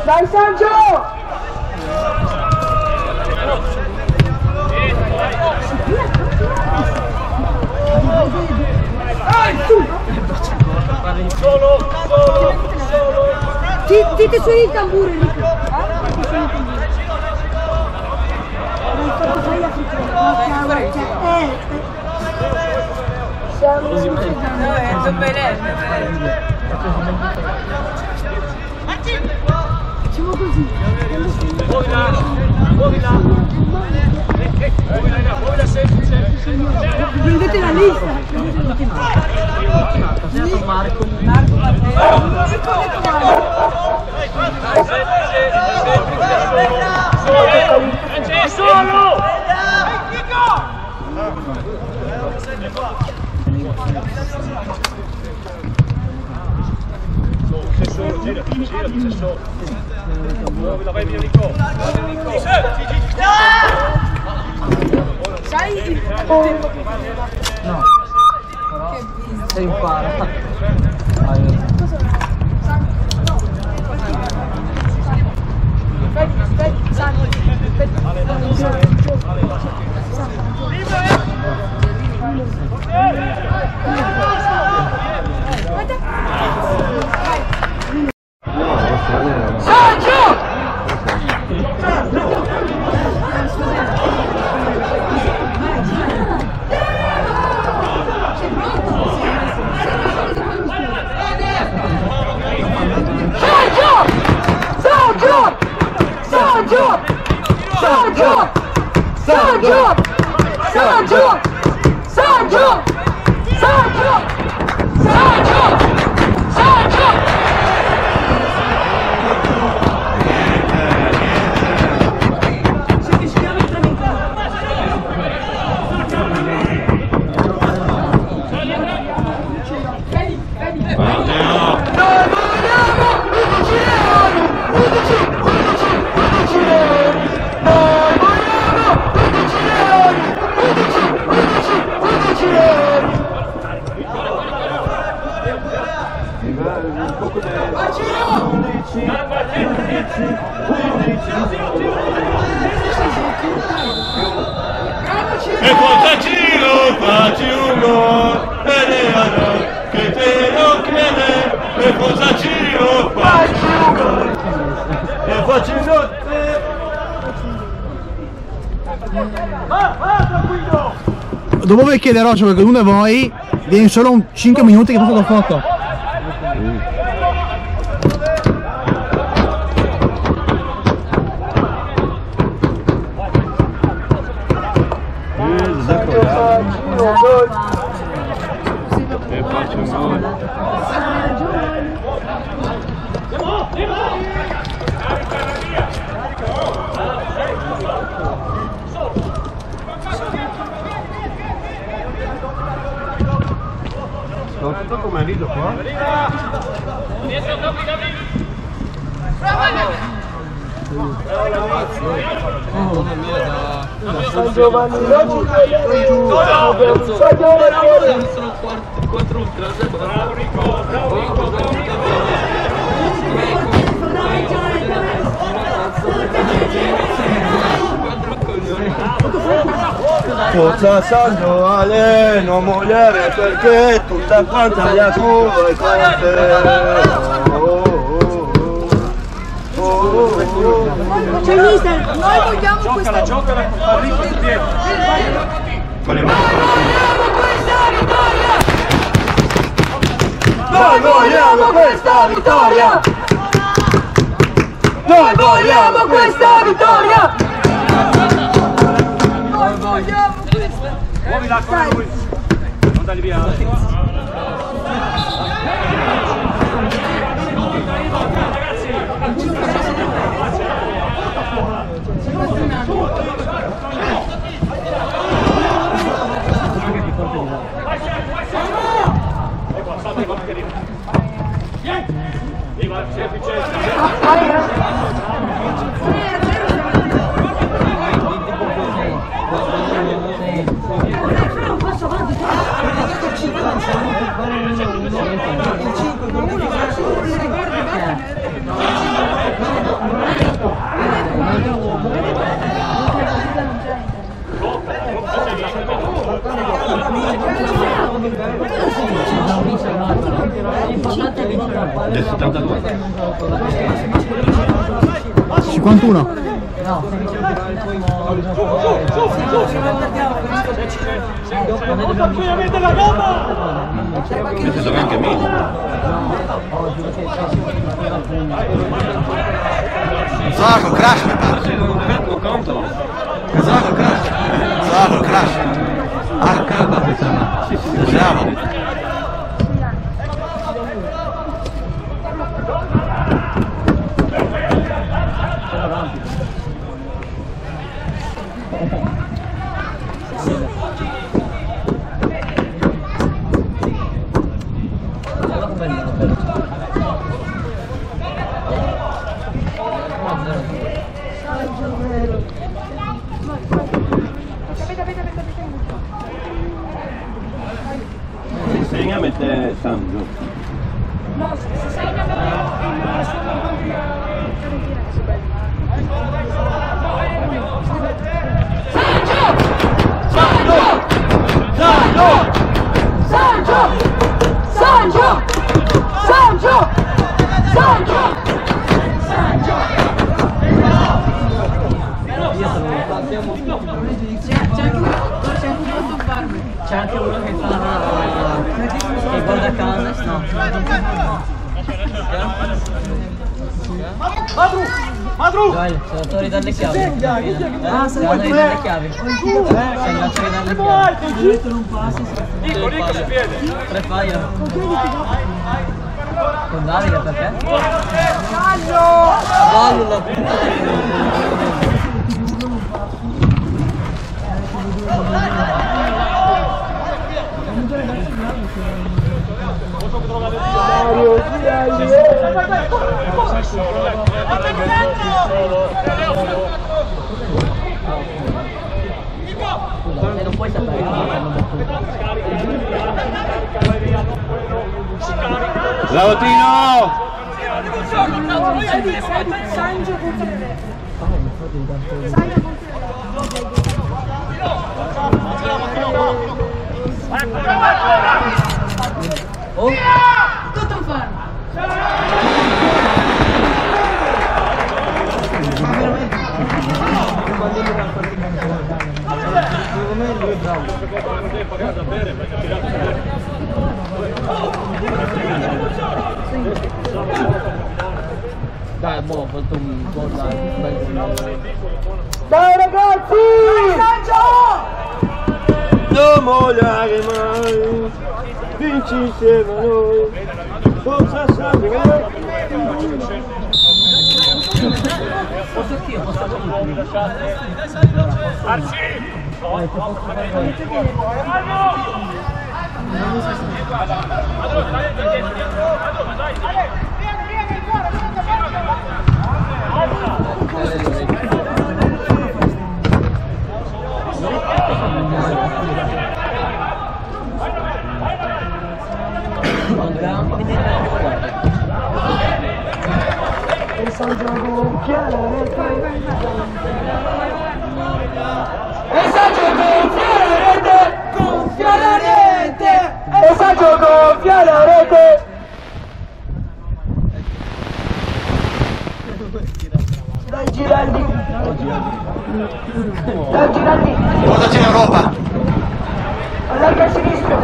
Dai Sancho! Solo! Ti suoni il tamburo, Enrico. Facciamo così. Muovila semplice. Prendete la lista. Marco Solo! Gira, muovila, vai via Nico. Sai? no sei impara E forza Ciro, facci un gol, che te lo chiede. E forza Ciro, facci un gol, e facci un gol. Tranquillo! Dopo vi chiederò, cioè, perché uno di voi viene solo 5 minuti che faccio la foto. E faccio un gol. Soprattutto come rido qua. San Giovanni, non ci sono 4 ultra. Bravo Rico, Forza Sandoale, non mollare perché tutta quanta la curva è con te. C'è mister, noi vogliamo questa... Giocala, Enrico di piedi. Con le mani. Noi vogliamo questa vittoria! Noi vogliamo questa vittoria! Noi vogliamo questa... Muovila con lui. Non dagli via. 51. No, Questo gioca anche meglio. Zago, crash mi pare. Zago, crash. Zago, crash. Ah, cavolo. Bravo. Segna mette Sandro. C'è anche uno che fa che guarda a casa, no. Madru! Dai, sono andato a ridare le chiavi. Ah, sono andato a ridare le chiavi. Sono andato a ridare le chiavi. Nico si piede. Tre fire. Con Davide perché? Gallo la puttana. Non puoi sapere Bravo Tino! Sangio oh! tutto un fermo. Dai, boh, ho fatto un po' Dai ragazzi! Non mollare mai, vinci insieme a noi, forza sempre. Posso anch'io, posso anch'io. Gonfia la rete! Dai Giraldi! Dai Giraldi! Portaci in Europa! Allarga a sinistra!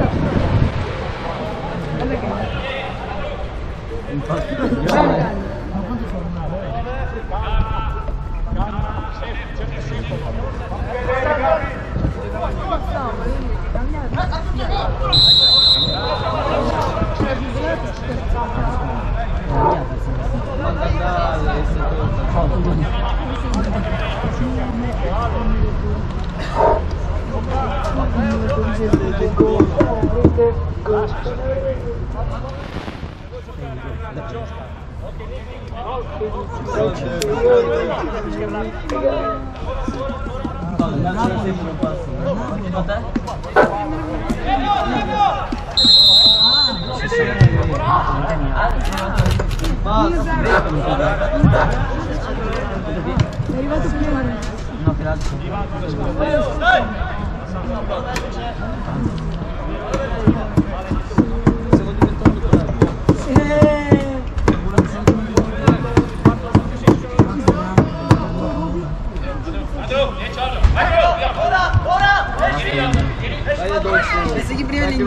È arrivato prima. No, per altro.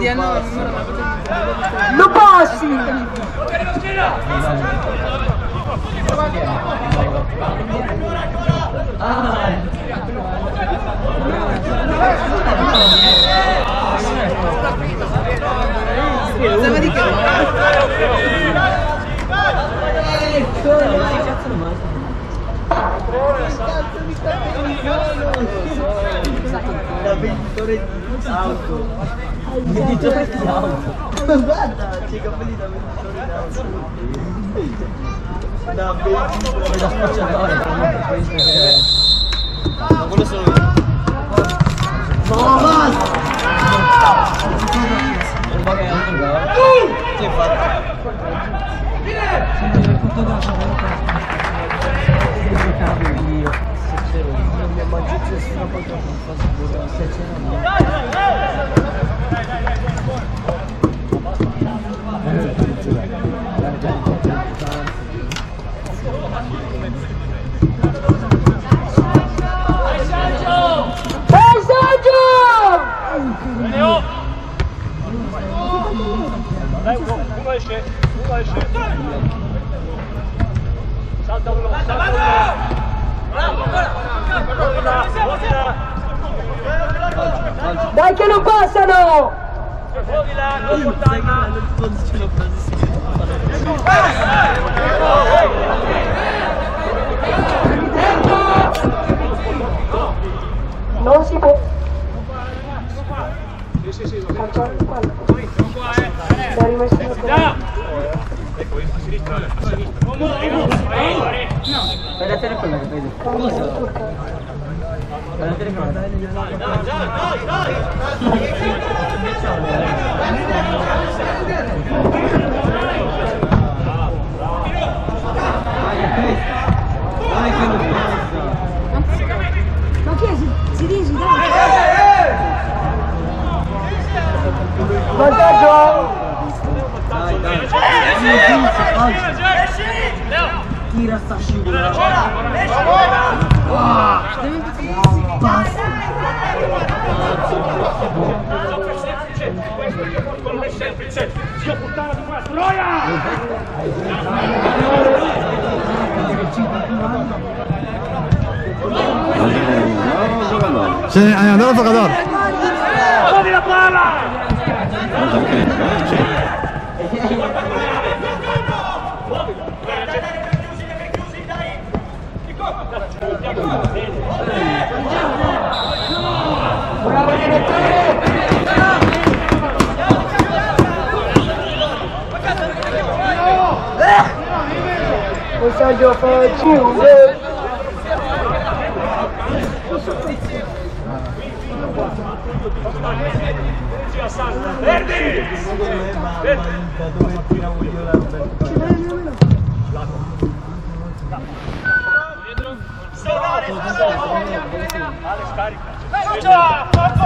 Lo passi! Da venditore di auto. Venditore di auto. Guarda, c'è i capelli da venditore di auto. Da venditore da spacciatore. Ma quello sono io. No, basta! Che hai fatto? Uno esce. Salta uno. Dai che non passano! Fuori là, non portare. Non si può. Sì. Calciare in palla. Si è rimesso in Ecco, a sinistra. Fai la telecamera, vedi. Fai la telecamera. Ma che si dice, dai! Vantaggio! Tira sta scivolata. Basta. Semplice. Dio puttana di qua. Troia! Se è andato al giocatore. Togli la palla! Bravo direttore! Messaggio facile! Verdi! Da dove tiravo io la Ale scarica. Forza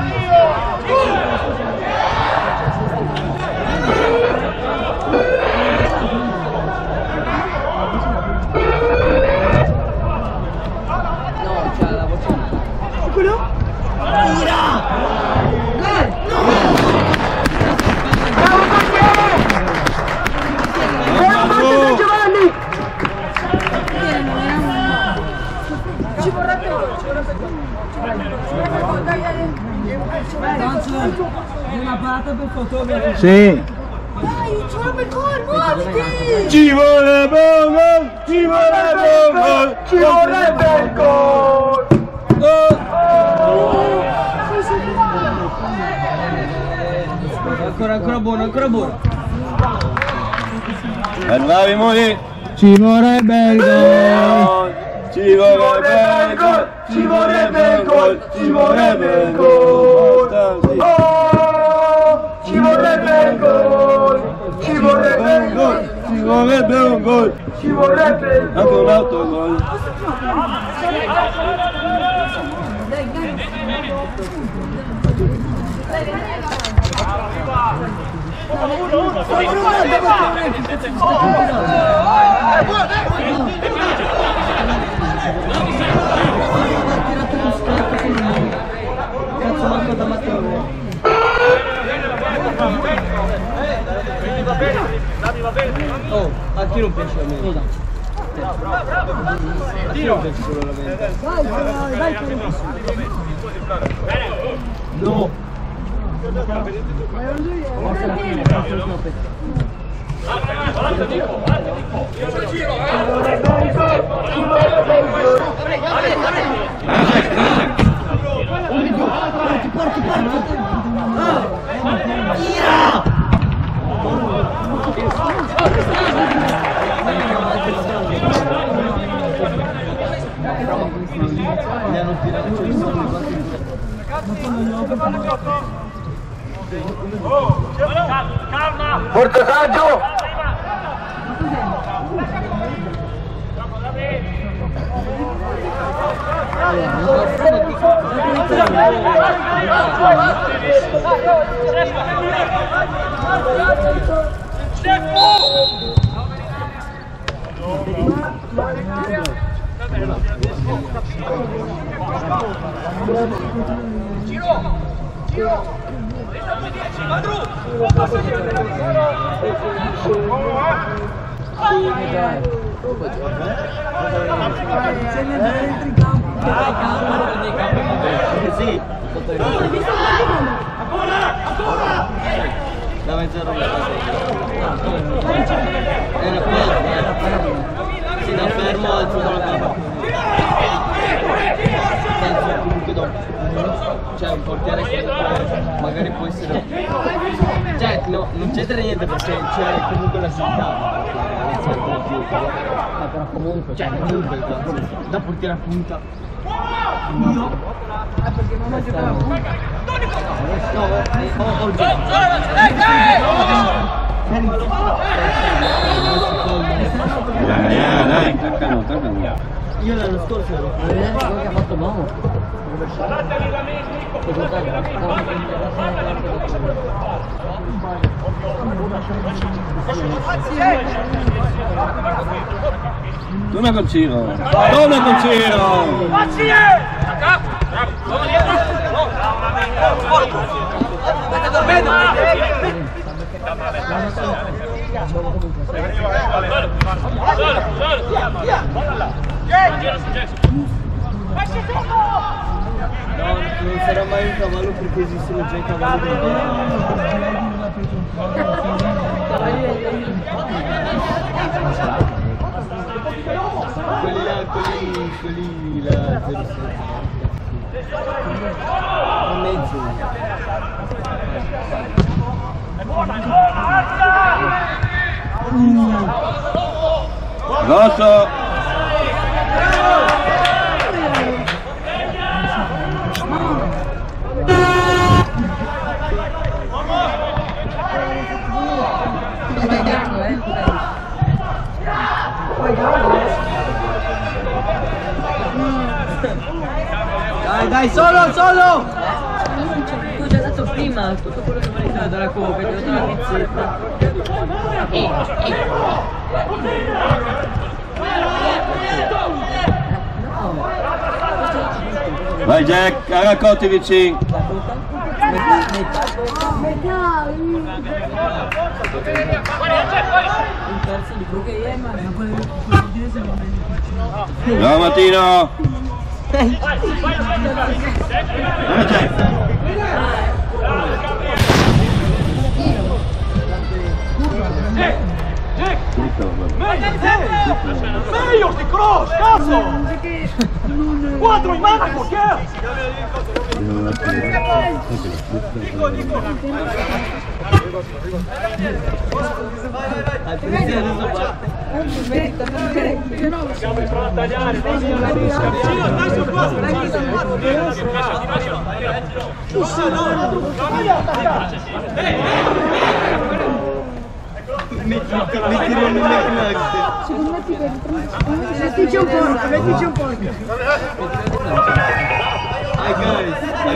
No, c'ha la voce. Quello? Tira! Bravo portiere! Buona partita Giovanni! Ci vorrebbe Una parata per fotografo. Sì. Dai, ci vorrebbe il gol, muoviti! Ci vorrebbe un gol! Ci vorrebbe un gol! Ci vorrebbe il gol! Ancora buono, ancora buono. Bravi Moni! Ci vorrebbe il gol. Ci vorrebbe il gol! Ci vorrebbe il gol! Ci vorrebbe il gol! Oh! Ci vorrebbe il gol! Ci vorrebbe il gol! Ci vorrebbe un gol! Ci vorrebbe il Anche un gol! altro gol! Cazzo manco da Matteo. Chi non pensa a me? Chi non pensa solo alla mente? Vai, No! Portasaggio! Sì. Da mezz'ora era si da fermo alzo dalla gamba. Penso comunque dopo. Cioè un portiere che magari può essere. Cioè no, non c'entra niente perché c'è comunque la città. Però comunque, cioè comunque da portiere a punta. perché non ho giocato a punta. Dai, toccano. Io l'anno scorso ero quello che ha fatto l'uomo. Torna con Ciro! Torna con Ciro! No, non sarà mai un cavallo perché esistono già i cavalli del quelli la 07 mezzo. Grosso! Dai, solo! Ti ho già dato prima tutto quello che volevi dare dalla coca, ti ho dato la pizzetta. Vai Jack, raccolti vicini! Un terzo di quello che è, ma Ciao Martino! Vai Jack! Meglio sti cross, cazzo! 4 in mano al portiere! Siamo pronti a tagliare! Stai su qua! Mettici un po'. Hi guys!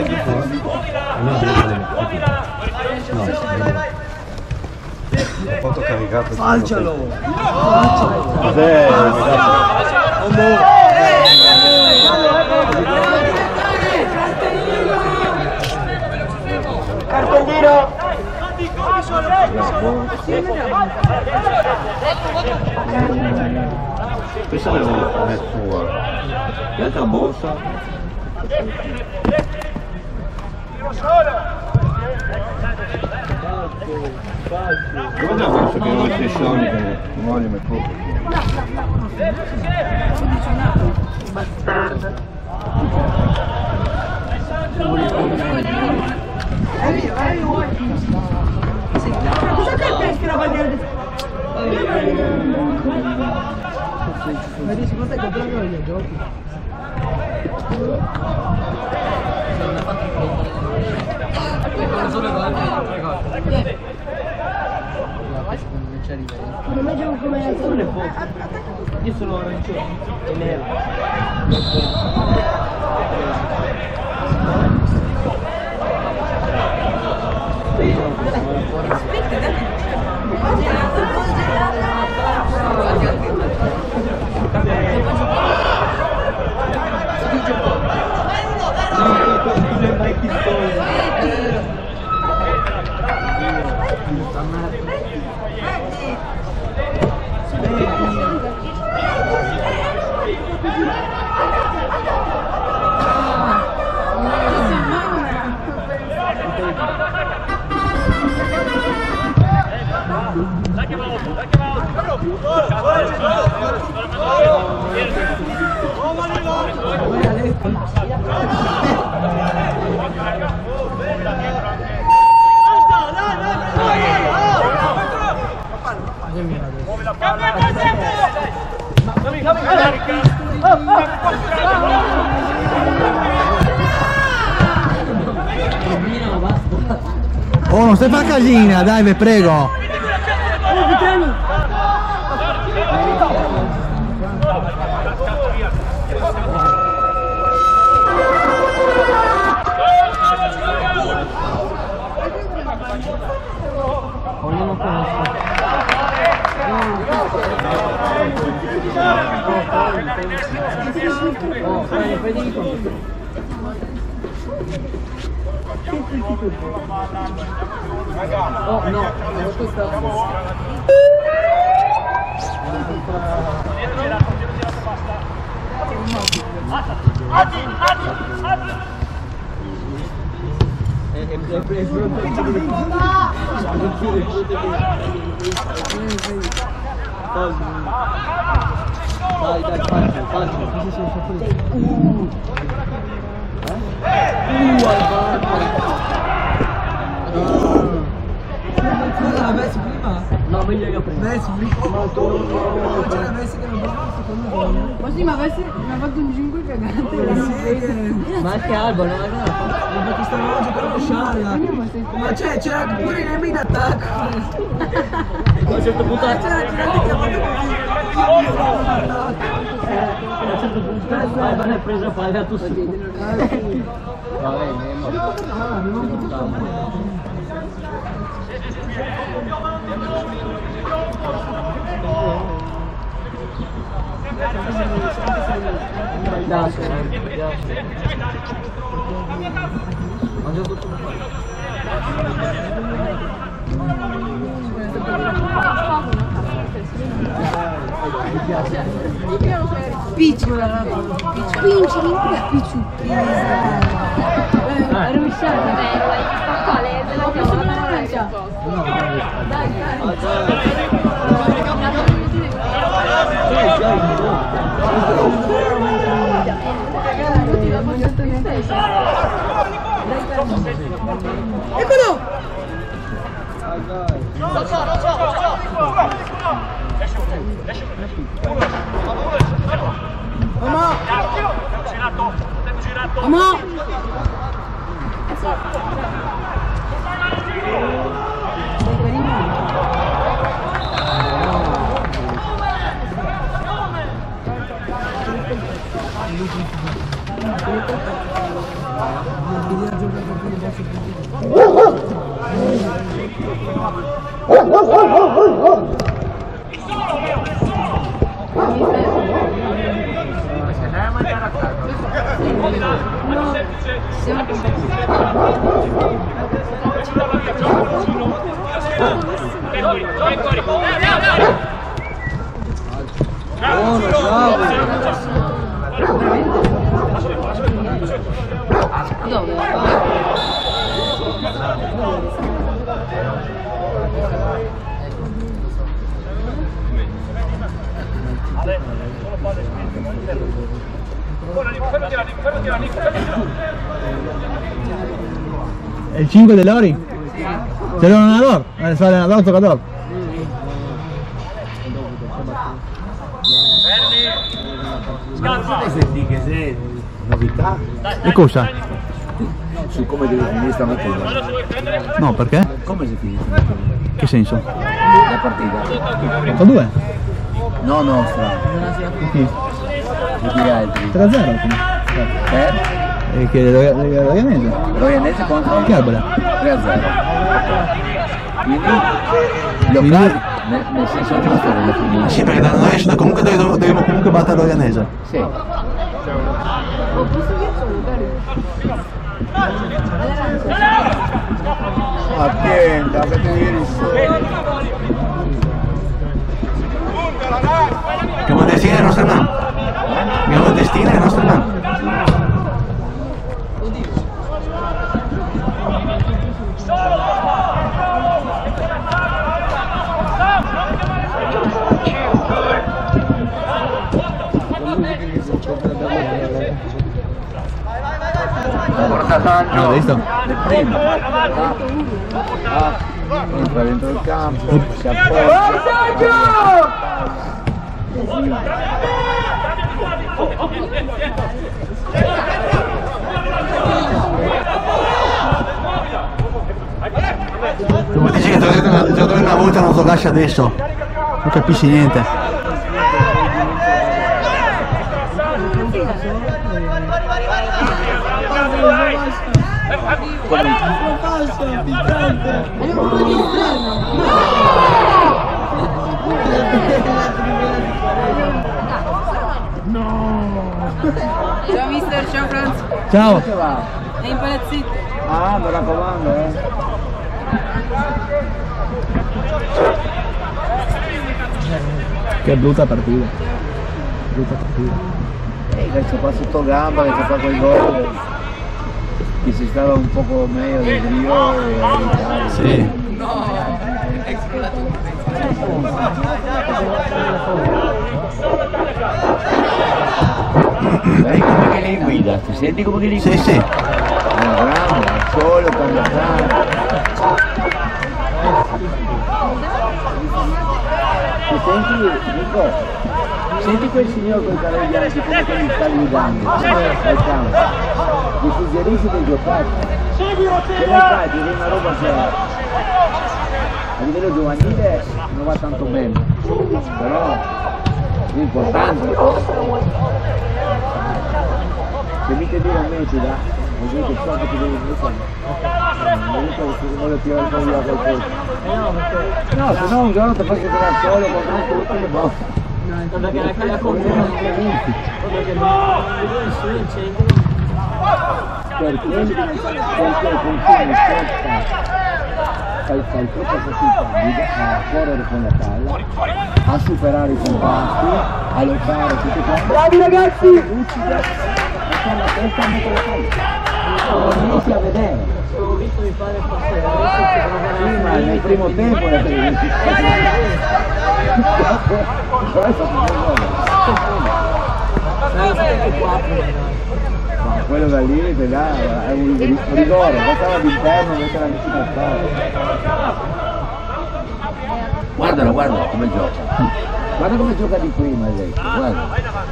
Foto caricato. Falcialo! Cos'è? Cartellino! Questa è sua. E altra borsa. Guarda questo che non si scioglie che non voglio mai poco. Cosa te peschi la bandiera? Ma dici, ma stai comprando gli giochi? Non è gioco come Io sono arancione e nero. Oh, non stai facendo casina, dai, vi prego. Oh no, non questo. Dai, dai, faccio. L'ha messo prima? No, meglio io prima. Messo prima? Ce l'ha messo che non va secondo me. Ma sì, ma avessi fatto un 5 cagante. Ma anche Alba, non è Ma perché stavamo giocando con Sciarla. Ma c'era pure il nemico in attacco. A un certo punto C'era chiamato Alba ne ha preso a fare a tutti. Vabbè, mangia tutto. Piccola, rovesciata. Quale? Della pioggia? Dai, Eccolo! Mamma! Buono, bravo. Dove? È il 5 dell'Ori? C'è l'allenatore? L'allenatore giocatore. Senti che sei novità E cosa? su come devi finire stamattina. No, perché? Come si finisce stamattina? Che senso? La partita? 8-2? No, nostra. Chi? Tutti gli altri. 3-0. E che Roianese? Roianese contro? Chiarbola. 3-0. Quindi locali, nel senso giusto delle finire. Sì, perché noi comunque dobbiamo comunque battere Roianese. Sì. Attenta, avete ieri Abbiamo destino e nostra mano. Abbiamo destino e nostra mano. Portasanno Hai visto? del primo. Entra dentro il campo, si appoggia. Tu mi dici che giocare una volta non giocasse adesso, non capisci niente. Ciao mister, ciao Franz. Ciao. È in palazzito. Ah, mi raccomando, Che brutta partita. Brutta partita. che ci fa sotto gamba, che ci fa quel gol. Che si stava un poco meglio del Rio e l'Italia. Sì. Vedi come che li guida, ti senti come che li guida? Sì, sì. Grande, al sole, parlando. Ti senti, Nico? Senti quel signore con i capelli bianchi come che mi sta guidando al campo. Ti suggerisce di giocare. Che ne fai? Ti viene una roba che a livello giovanile non va tanto bene, però l'importante se mi ti dire a me ti dà, vuol dire che so che ti devi mettere, non dico che voglio tirare fuori da quel posto. No, se no un giorno ti faccio tirare solo con tutte le botte. Perché la caglia con perché non Fai troppa fatica a correre con la palla, a superare i compatti, a lottare tutte quante. Bravi ragazzi! Lucida, e con la testa anche la palla. Non riesci a vedere. ho visto mi fare passare. Sì, ma nel primo tempo le television. Però hai fatto un gol. Anche 4. Ma quello da lì è un rigore, poi stava all'interno, invece l'ha messo al palo. Guardalo, guarda come gioca. Guarda come gioca di prima lei, guarda.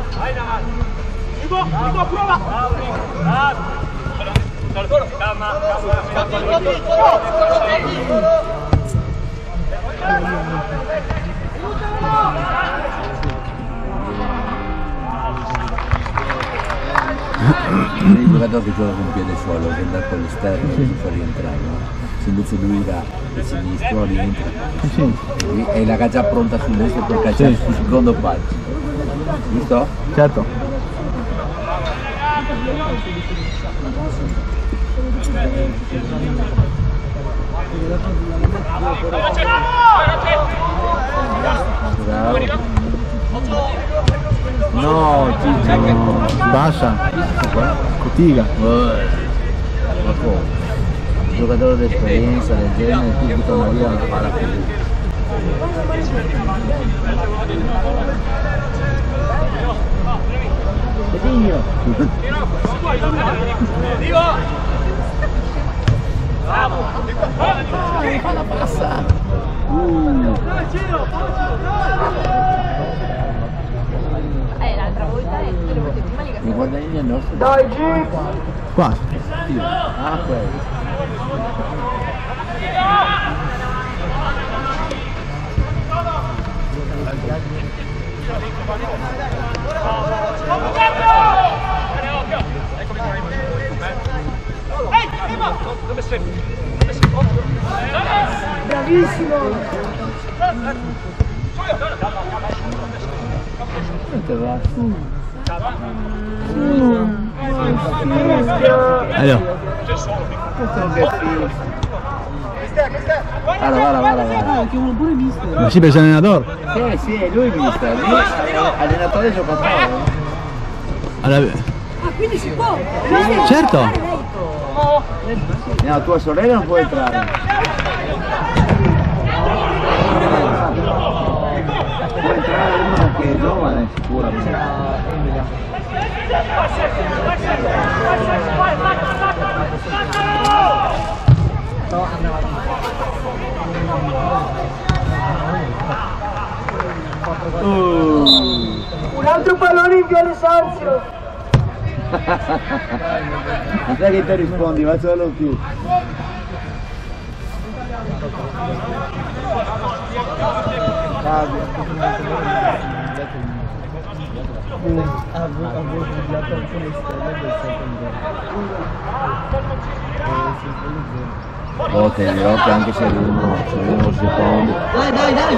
Il giocatore che gioca con piede solo, che andrà con l'esterno e non fa rientrare, no? Se invece lui da sinistro rientra e la caccia pronta sul destro per cacciare sul secondo palo. Giusto? Certo. Bravo. No, No, bassa. Cotiga. Ma come? Un giocatore di esperienza del genere, tu buttano via la palla così. Pedinho! L'altra volta e tutte le volte prima li Mi guarda il nostro? Dai G! Qua. Ah, quello. Bravissimo! Allora. Guarda. Che uno pure visto. Ma sì, per allenatore. Sì, è lui mister, lì allenatore e giocatore. Allora, Ah, quindi si può! certo. No, tua sorella non può entrare. Può entrare uno che è giovane, sicuramente. Un altro pallone in Viale Sanzio! Non sai che ti rispondi, faccio solo più. Oh, te dirò che anche se uno secondo. Dai!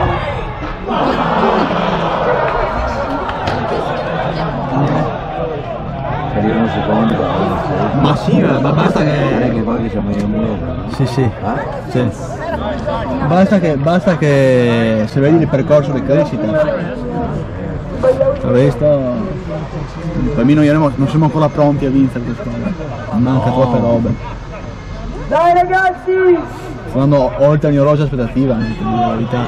Per uno secondo. Ma sì, ma basta Non è che... che poi siamo in un muro. Sì, sì. Eh? Sì. Basta che se vedi il percorso di crescita. Il resto, per me non siamo ancora pronti a vincere questa squadra. Manca troppe robe. Dai ragazzi! Sto andando oltre ogni rosa aspettativa, per dire la verità.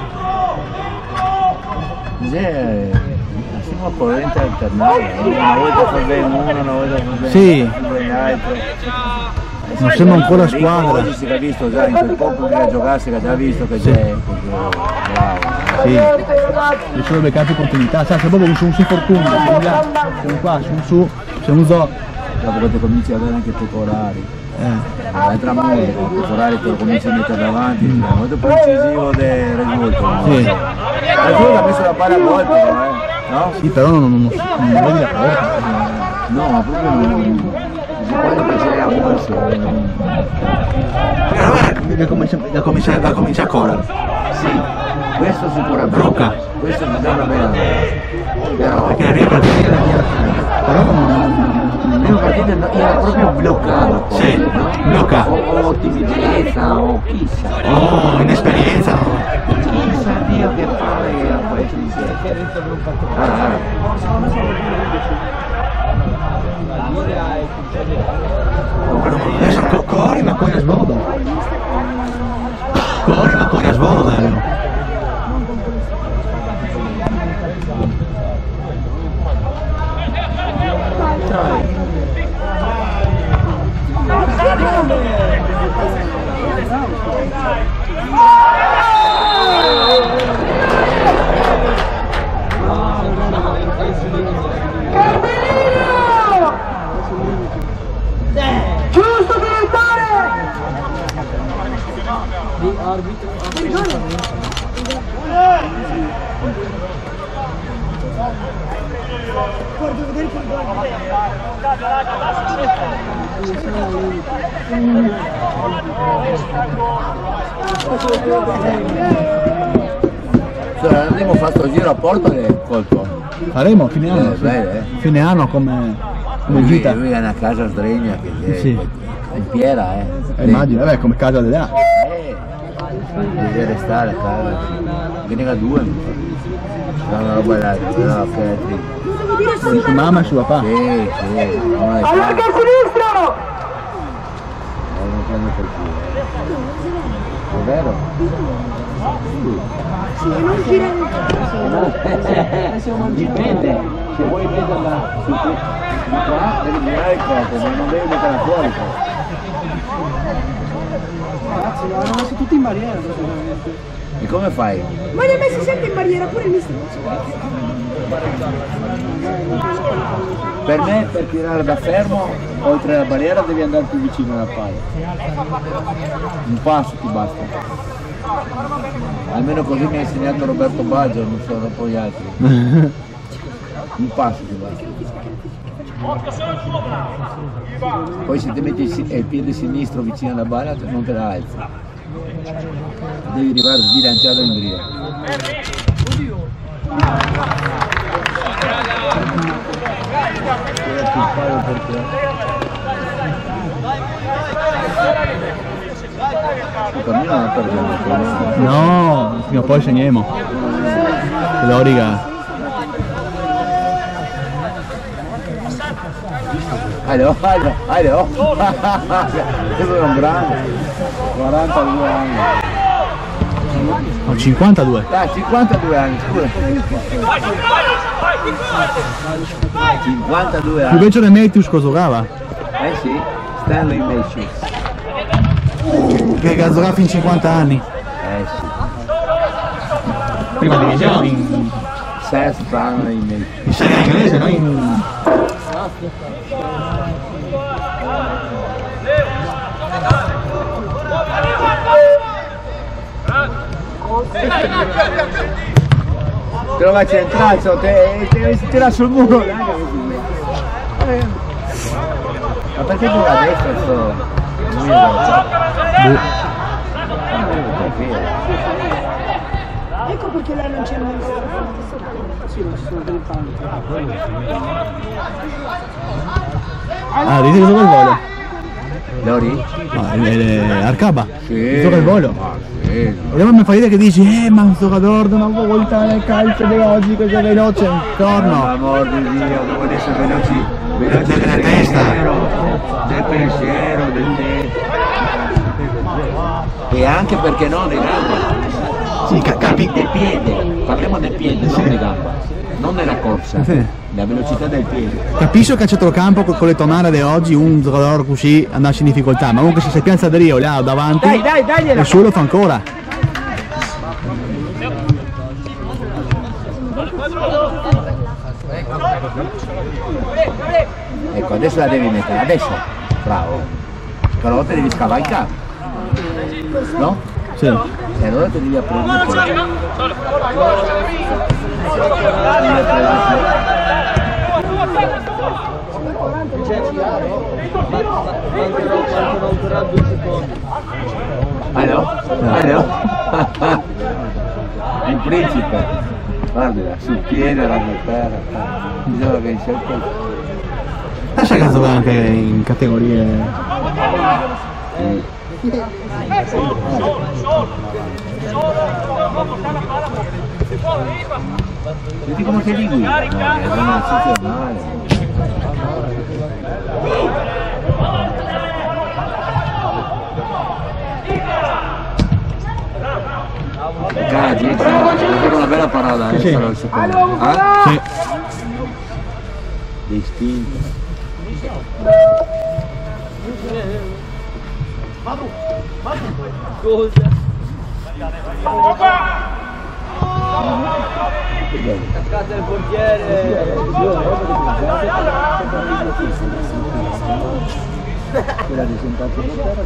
Siamo a corrente alternata, una volta fa bene uno, una volta fa bene Sì. l'altro. Non siamo ancora squadra. Oggi si è visto già in quel poco che a giocare, si è già visto che c'è bravo. Sì, è solo beccati continuità, sai, c'è proprio un infortunio, siamo là, siamo qua, siamo un zoo. Dopo che ti cominci ad avere anche pecorari. L'altra moglie, con pecorari te lo cominci a mettere davanti, è molto più incisivo del risultato. Sì. Risultato ha messo la palla a volte, no? Sì, però non vedi la porta. No, ma proprio non. Quando piacere a muoversi. Da comincia a correre. Sì, questo sicuramente. Rocca. Questo mi dà una bella. Però Perché arriva la prima partita era proprio bloccato. Sì, blocca. O timidezza o chissà. Oh, inesperienza. Chissà Dio che fare era questo insieme. Adesso corri ma poi a svodo. Corri ma poi a svodo. Giusto direttore! Cioè, andiamo a fare sto giro a Porto e colpo. Faremo fine anno. Bene, Sì. bene. Fine anno come gita. Lui è una casa sdregna che Sì. è in Piera, Immagino, vabbè, come casa delle A. Deve restare a casa. Che ne ha due. Non la ballare, no, che Su mamma e su papà. sì, sì. Allarga a sinistra! Non prendo per culo. È vero? Dipende, se vuoi metterla su qua devi girare il corpo, ma non devi metterla fuori. Ragazzi, l'hanno messo tutti in barriera praticamente. E come fai? Ma li ha messi sempre in barriera, pure il mister. Per me per tirare da fermo, oltre la barriera devi andare più vicino alla palla. Un passo ti basta. Almeno così mi ha insegnato Roberto Baggio, non so dopo gli altri. Un passo ti basta. Poi se ti metti il piede sinistro vicino alla balla non te la alzi. Devi arrivare sbilanciato in bria. Per me non è perduto. No, prima o poi segniamo. Loriga. Allora. Questo è un grande. 42 anni. Ho 52. Dai, 52 anni, scusa. 52 Più anni. peggio di Matthews cosa giocava? Eh sì, Stanley Matthews. Che giocava fino a 50 anni. Sì. Prima divisione in Seth Stanley Matthews. serie inglese, no? In... Te lo vai centrato, te tira sul muro. Ma perché tu a destra sto? Ecco perché lei non c'è mai Sì, non ci sono delle tante. Ah, dite che gioca il volo? Lori? No, Arcaba. Sì. Gioca il volo. Sì. E dopo mi fa vedere che dici, ma un giocatore di una volta nel calcio di oggi, così veloce, Per intorno. l'amor di Dio, devo essere veloci Della testa. del pensiero, del tempo. E anche perché no, di gamba. Sì, capi. Del piede, parliamo del piede, non di gamba. Non della corsa, Sì. la velocità del piede. Capisco che a centrocampo con le tonare di oggi un giocatore così andasse in difficoltà, ma comunque se si pianza da Rio là davanti, dagliela. il suo lo fa ancora. Ecco, adesso la devi mettere, adesso, bravo. Però te devi scavalcare, no? Sì. E allora te devi aprire. Allora? Il principe, guarda, sul piede la terra, bisogna che cerca. Lascia che gioca anche in categorie. Vedi come che li guida? No, è una eccezionale. Gaggi, è stata una bella parata, Sì. sarà il secondo. Sì. Distinto. Attaccate il portiere. Quella di sentato in terra,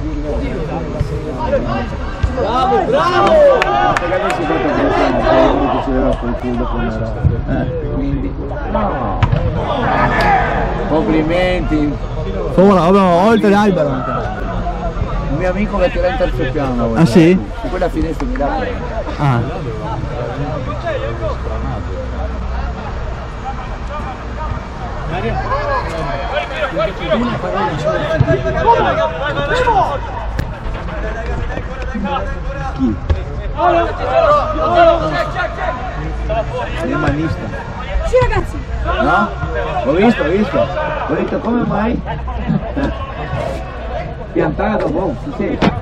Bravo, bravo! perché si che ci aveva quel culo come era. Quindi. No. Complimenti. Oltre l'albero. Un mio amico che tira in terzo piano una volta. Ah, sì? Su quella finestra mi dà. Ah. Primo! Chi? Il manista. Sì ragazzi! No? Ho visto. Ho detto come mai? Piantato, boh, si sente.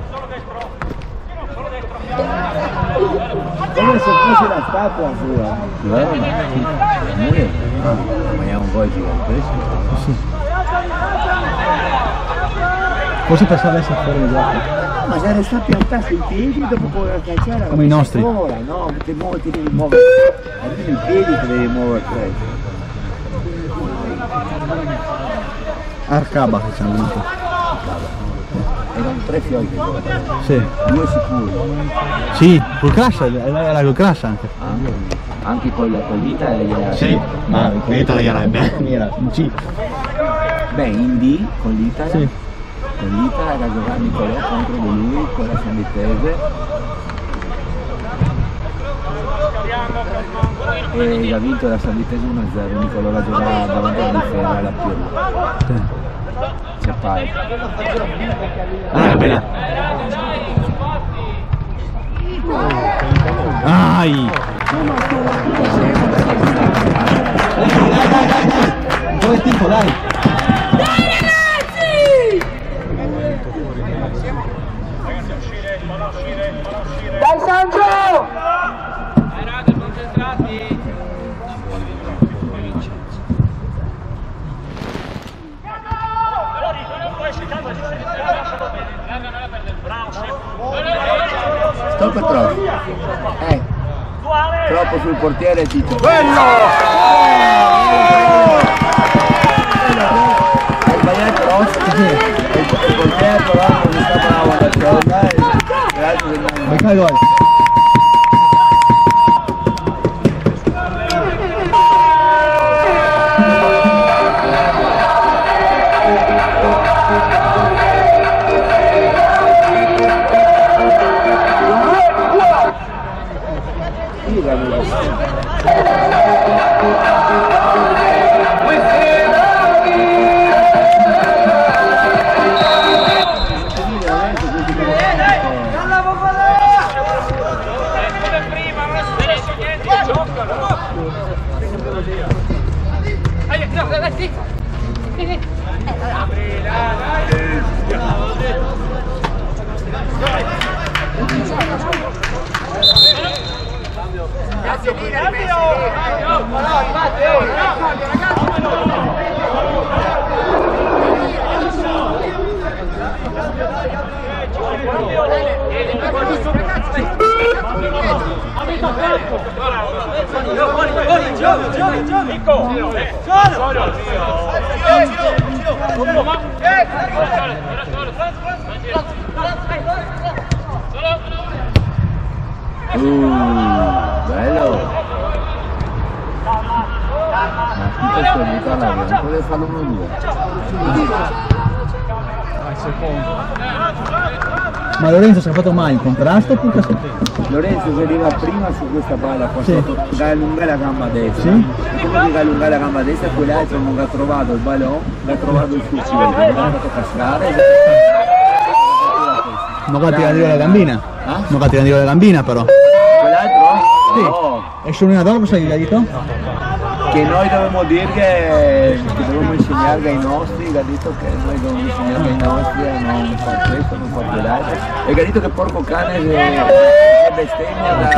Come se fosse la statua sua. Vero? Ma è un po' gigantesco. Forse pensava essere fuori di gioco. Ma se resta piantato in piedi dopo poter calciare. Come i nostri. Ora, no, ti devi muovere. Almeno i piedi ti devi muovere presto. Arcaba che ci hanno venuto. Erano 3 fiori. Sì. 2 sicuri. Sì, col crash, era col crash anche. Anche con l'Italia gliela. Sì, ma l'Italia era un C. Beh, in D con l'Italia. Sì. Con l'Italia era giocare Nicolò contro di lui con la Sanditese. E ha vinto la Sanditese 1-0, Nicolò la giocava davanti alla difesa alla Pirlo. Sì. C'è pari. Bene. Ai! Dove è tipo, dai! Dai Sancho! Stop troppo. Troppo sul portiere Tito. Bello! Hai sbagliato Rossi? Il portiere però non sta bravo a calciare. Grazie. Vai gol! Bello! Ma tutto questo è buttato, non poteva farlo 1-2. Ma Lorenzo si è fatto mai in contrasto oppure che Lorenzo veniva prima su questa palla qua sì. sotto, che allunga la gamba destra. Sì. Come che allunga la gamba destra, quell'altro non ha trovato il ballon, l'ha trovato il suo piede, non ha fatto cascare. non va a tirare la gambina? Non va a tirare la gambina però. Quell'altro? Sì. No. E solo una donna sai gli ha detto? Che noi dobbiamo dire che dobbiamo insegnare ai nostri, ha detto che noi dobbiamo insegnare ai nostri a non fare questo, non fare quell'altro. E ha detto che porco cane è bestemmia da...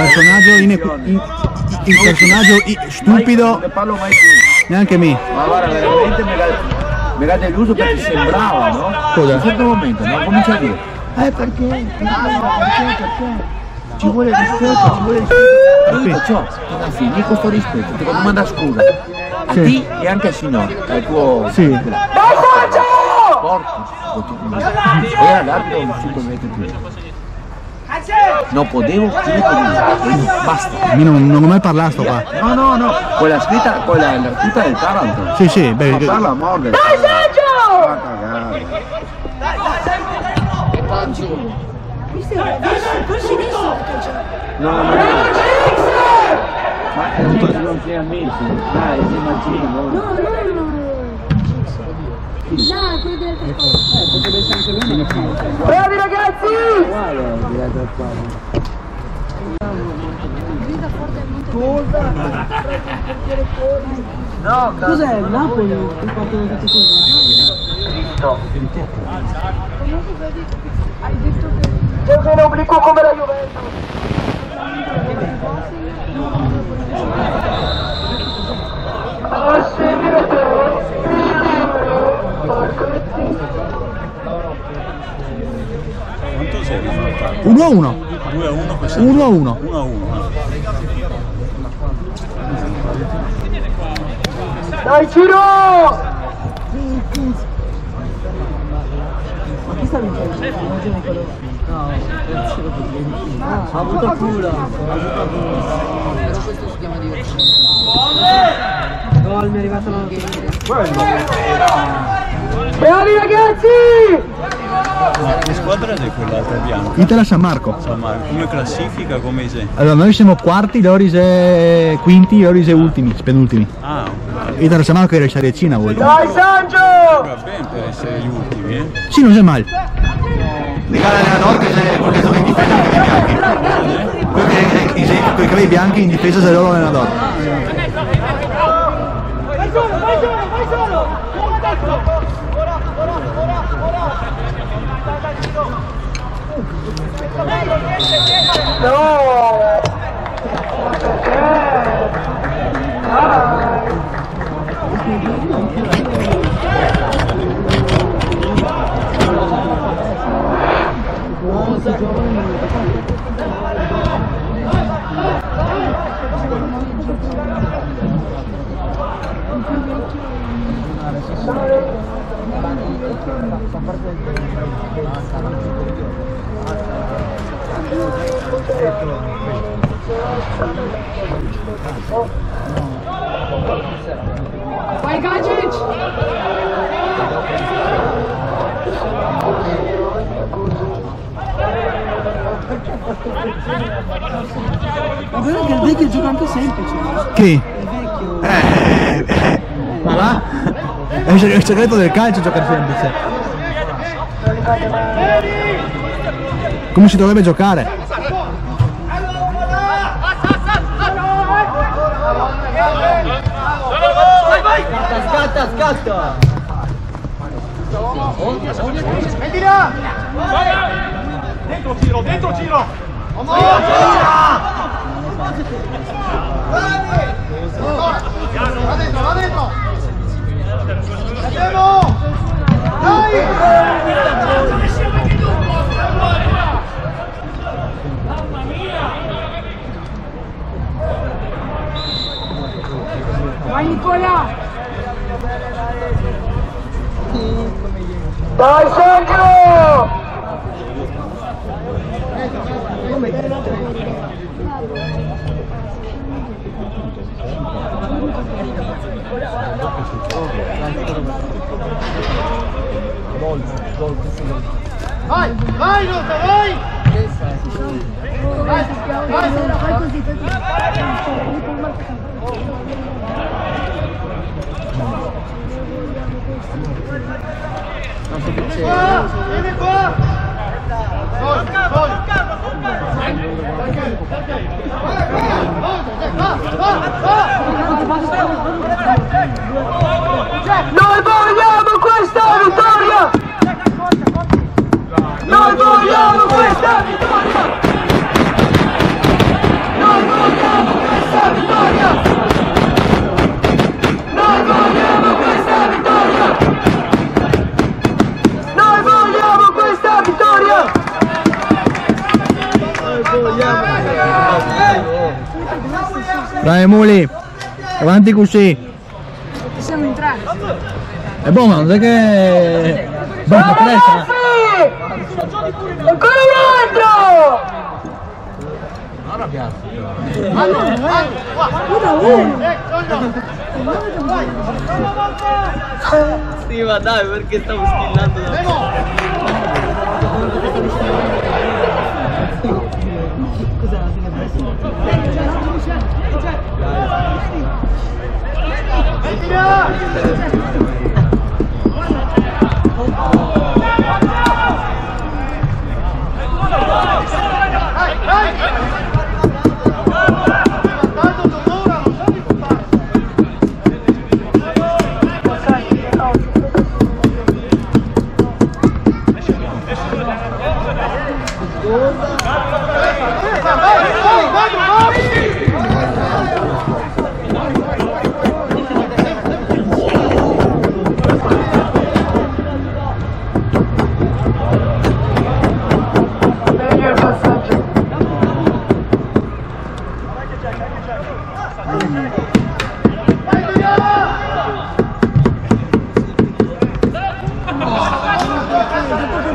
Il personaggio stupido, Non ne parlo mai più. neanche me. Ma guarda, veramente mi ha deluso perché sembrava, no? Cosa? In un certo momento, no? Comincia a dire, perché? Ci vuole rispetto, ci vuole rispetto. Io dico ciò, ragazzi, mi questo rispetto, ti devo mandare scusa. A te e anche al signore, al tuo... Sì. Porco, era l'arbitro 5 metri più. Non potevo più di basta. Io non ho mai parlato qua. No, quella scritta, quella è l'artista del Taranto. Sì, sì, beh. Ma parla a mordere. Dai Sergio! Ma cagare. Col sinistro No. Ma non sei amici. Dai, sei mancino. no. Là, quello dell'altra scuola. Bravi ragazzi! Uguale, diretto al palo. No, Cos'è il Napoli? Il fatto che ti Hai detto che... Gioca in obliquo come la Juventus. A seguire te, Quanto sei risultato? 1-1. 2-1 questo? 1-1. 1-1. Dai Ciro! Ma chi sta vincendo? Immagino quello. No, ha avuto culo. Però questo si chiama divertimento. Gol, mi è arrivata la Bravi ragazzi! Ma che squadra è quell'altra bianca? Inter San Marco. San Marco. Come classifica, come sei? Allora, noi siamo quarti, Loris quinti, Loris ultimi, penultimi. Ah, Inter San Marco era il Serie C una volta. Dai Sangio! va bene per essere gli ultimi, eh? Sì, non c'è male. Le gare allenatore che è quello che sono in difesa con i bianchi. Quello che con i capelli bianchi in difesa del loro allenatore. Vai solo, vai solo, vai solo! No! Vai Gajic! Ma guarda che il vecchio gioca anche semplice. Chi? Il vecchio. Ma va? È il segreto del calcio giocare semplice. Come si dovrebbe giocare? Scatta, scatta! Metti là! Dentro giro, dentro giro! Va dentro, va dentro! Andiamo! Dai! Vai Nicola! Dai Sergio! Vai, vai Luca, vai! Vai, vai! Fai così, fai così. Vieni qua! Noi vogliamo questa vittoria! Noi vogliamo questa vittoria! Noi vogliamo questa vittoria! Noi vogliamo questa vittoria! Noi vogliamo questa vittoria! Dai Muli, avanti così. Siamo in tre. E boh, ma non è che... Basta, pressa. Ancora un altro! Sì, ma dai, perché stavo schillando da...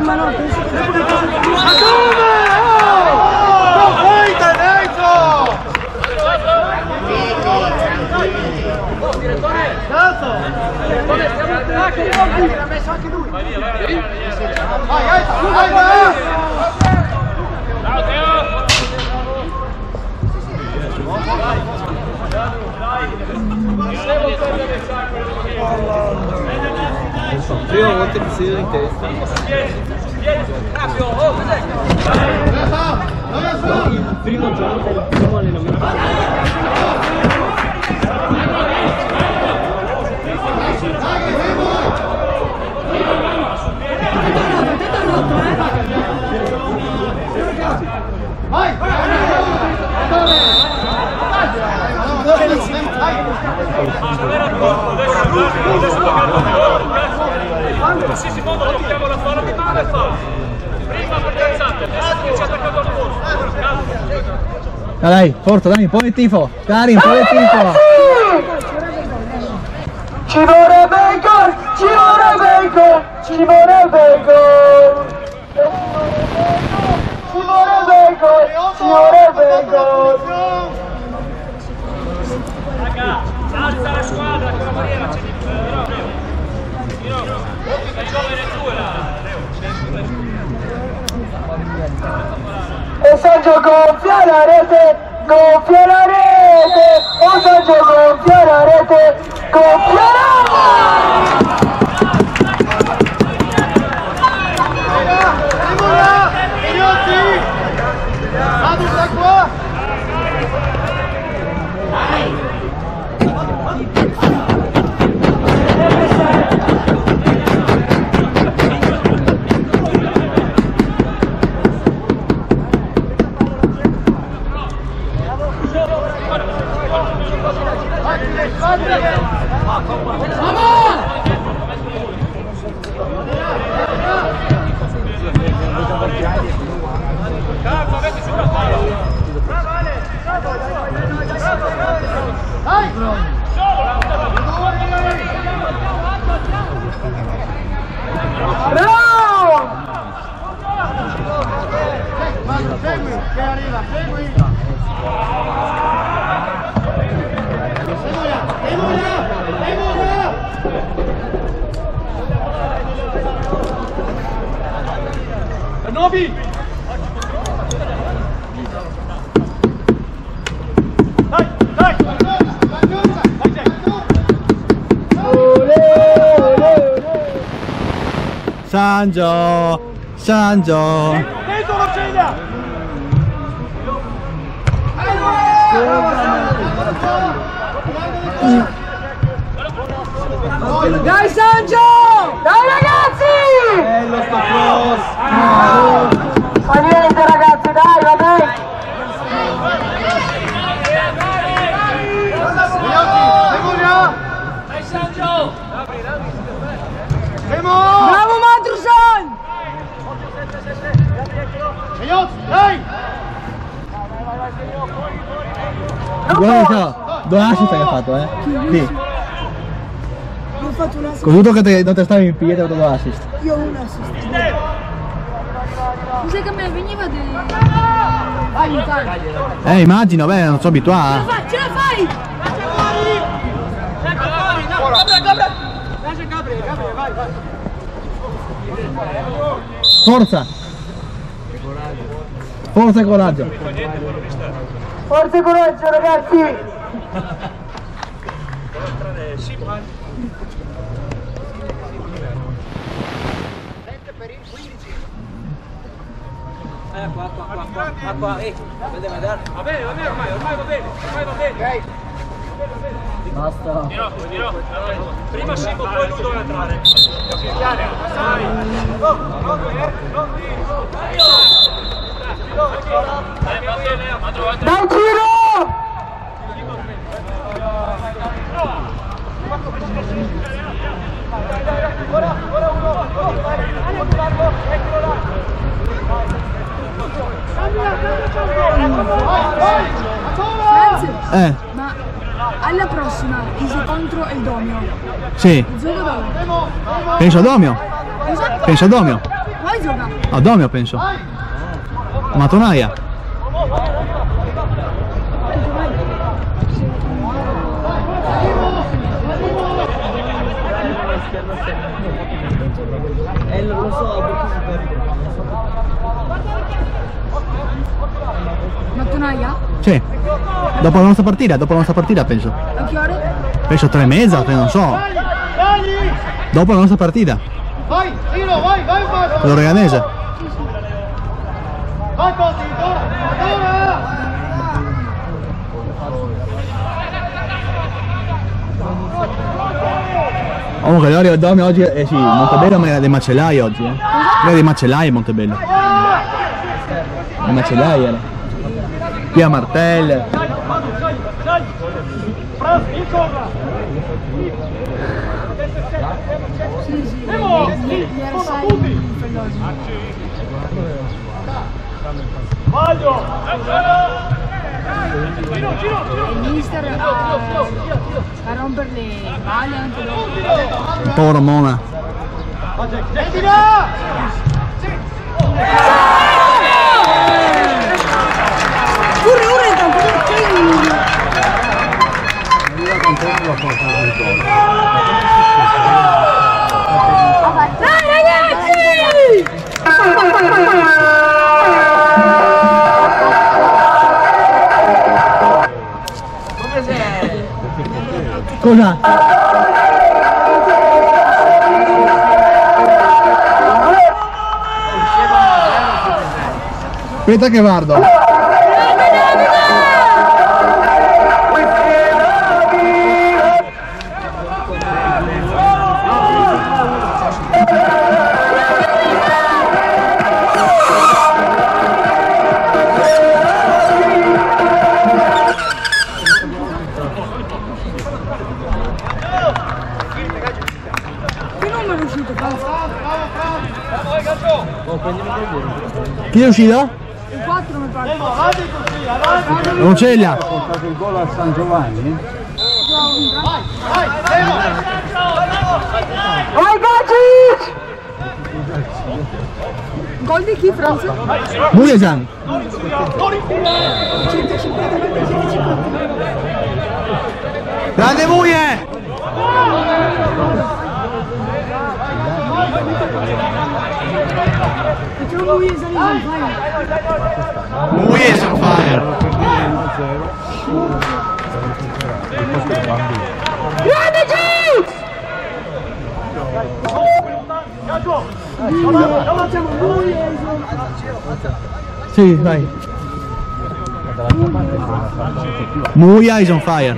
ma no, penso che dopo che Ma dove? Non fai dentro! Cazzo! L'ha messo anche lui! Vai via, vai! Vai, vai! Ciao Teo! Prima volta che si vede in testa. Il primo giorno del primo allenamento. Qualsiasi modo tocchiamo la palla di mano e fallo. Prima per piazzate, adesso che ci ha attaccato al muro. Dai, forza, dai, poi il tifo. Karim, poi il tifo. Ci vorrebbe il gol! Ci vorrebbe il gol! Ci vorrebbe il gol! Ci vorrebbe il gol! Ci vorrebbe il gol! Raga, alza la squadra con la barriera, c'è di E Saggio gonfia la rete! Gonfia la rete! O Saggio gonfia la rete! Gonfia la Nobi! Sangio, Sangio. Dentro la cena! Dai Sangio! Dai ragazzi! Bello sto cross! Fa niente ragazzi, dai, va bene! Dai Sangio! Bravo Matrusan! Guarda, due assist che ha fatto, Lì. Ho fatto una Con tutto che non te stavi in piedi, ho dato due assist. Io ho un assist. Cos'è che me veniva di aiutare? Immagino, beh, non sono abituato. Ce la fai! Forza! Forza e coraggio! Forza e coraggio ragazzi! Acqua, vede vedere. Va bene, ormai va bene. Basta. Dirò. Prima Simo, poi lui dove entrare. Dai. Dai Ciro! Ma alla prossima, Easy contro il Domio. Sì, Gioco dove? penso a Domio. Cosa? Penso a Domio. Poi gioca. A Domio penso. Matonaia. Lo so, perché si perde. Mattonaia? Sì. Dopo la nostra partita penso. A che ore? Penso 3:30, non so. Dopo la nostra partita. Vai, Ciro, vai, vai, vai! L'Organese. Vai così, Dora! Comunque Lorio Domio oggi, sì, Montebello ma era dei macellai oggi, Era dei macellai Montebello. Dei macellai era. Qui a Martel. Sì, sì, gli RSI fellosi. Voglio! Il mister a rompere le balle anche dopo. Il povero Mona. Ora intanto perché dai ragazzi! Cosa? Aspetta che guardo. Chi è uscito? il 4 mi pare. Ronceglia. Ha portato il gol a San Giovanni? Vai Gacic! Gol di chi, Franza? Mujesan. 150. Grande Muje! Facciamo un Wiesel in fire. Muje is on fire. Grande Gacic! Facciamo un Wiesel. Sì, vai. Muja is on fire.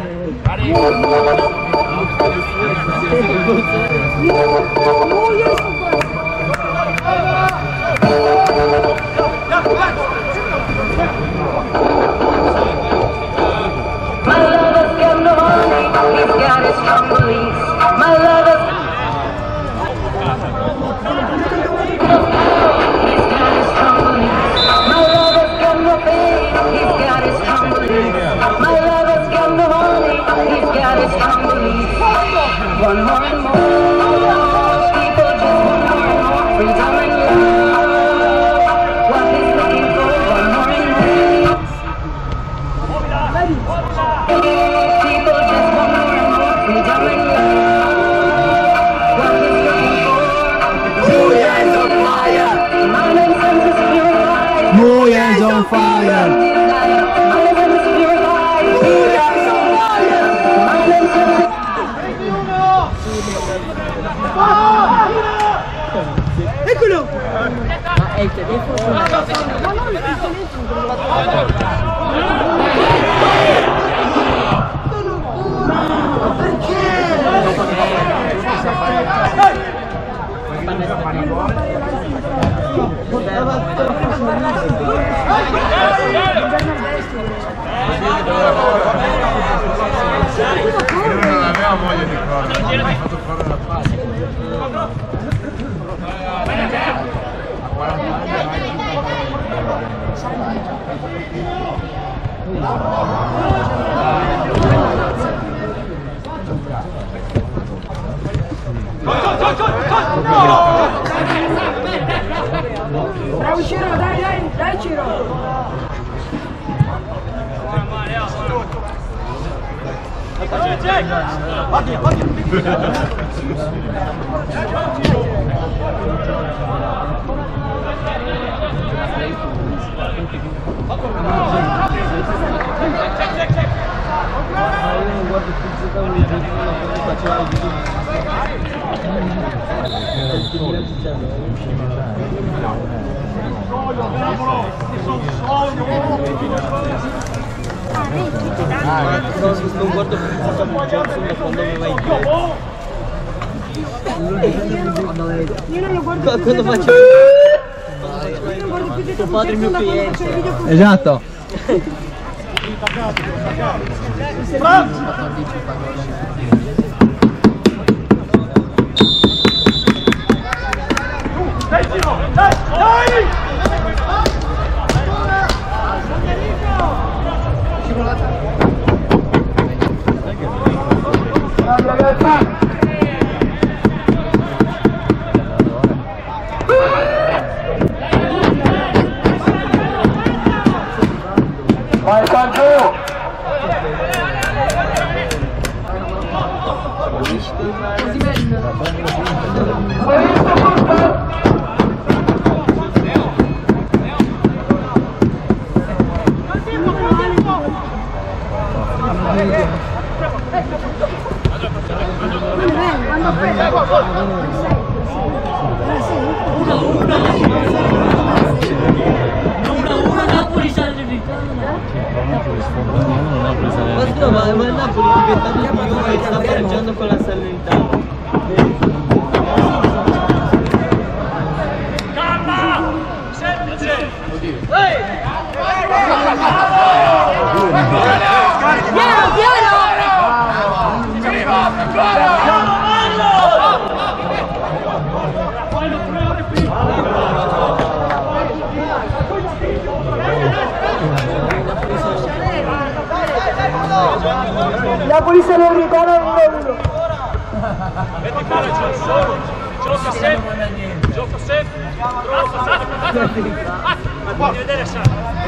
My lover's got no money, he's got his strong beliefs. My lover's he's got his strong beliefs. My lover's got no fame, he's got his strong beliefs. My lover's got no money, he's got his strong beliefs. One more and more, people just want more and more freedom and love. What he's looking for, one more and more. People just want more and more freedom and love. What he's looking for. Muja is on fire. Mind and senses purified. Muja is on fire. Mind and senses purified. Muja is on fire. Mind and senses. Eccolo! Ma è il telefono? Ma non il telefono. Non aveva voglia di correre, ha fatto correre la palla. A 40 anni Ciro, dai Ciro! Io non guardo più giocare un gioco quando faceva il video. Non guardo più quando aveva i piedi. Io non lo guardo più. Quando faccio... Io non guardo più Tuo padre è il mio cliente. Esatto. Vai Sancho! Ma il Napoli è diventato il migliore che sta pareggiando con la Salernitana. Calma! Semplice! Napoli Salernitana 1-1. Metti coraggio, solo! Gioca sempre! Gioca sempre! Fammi vedere Sara!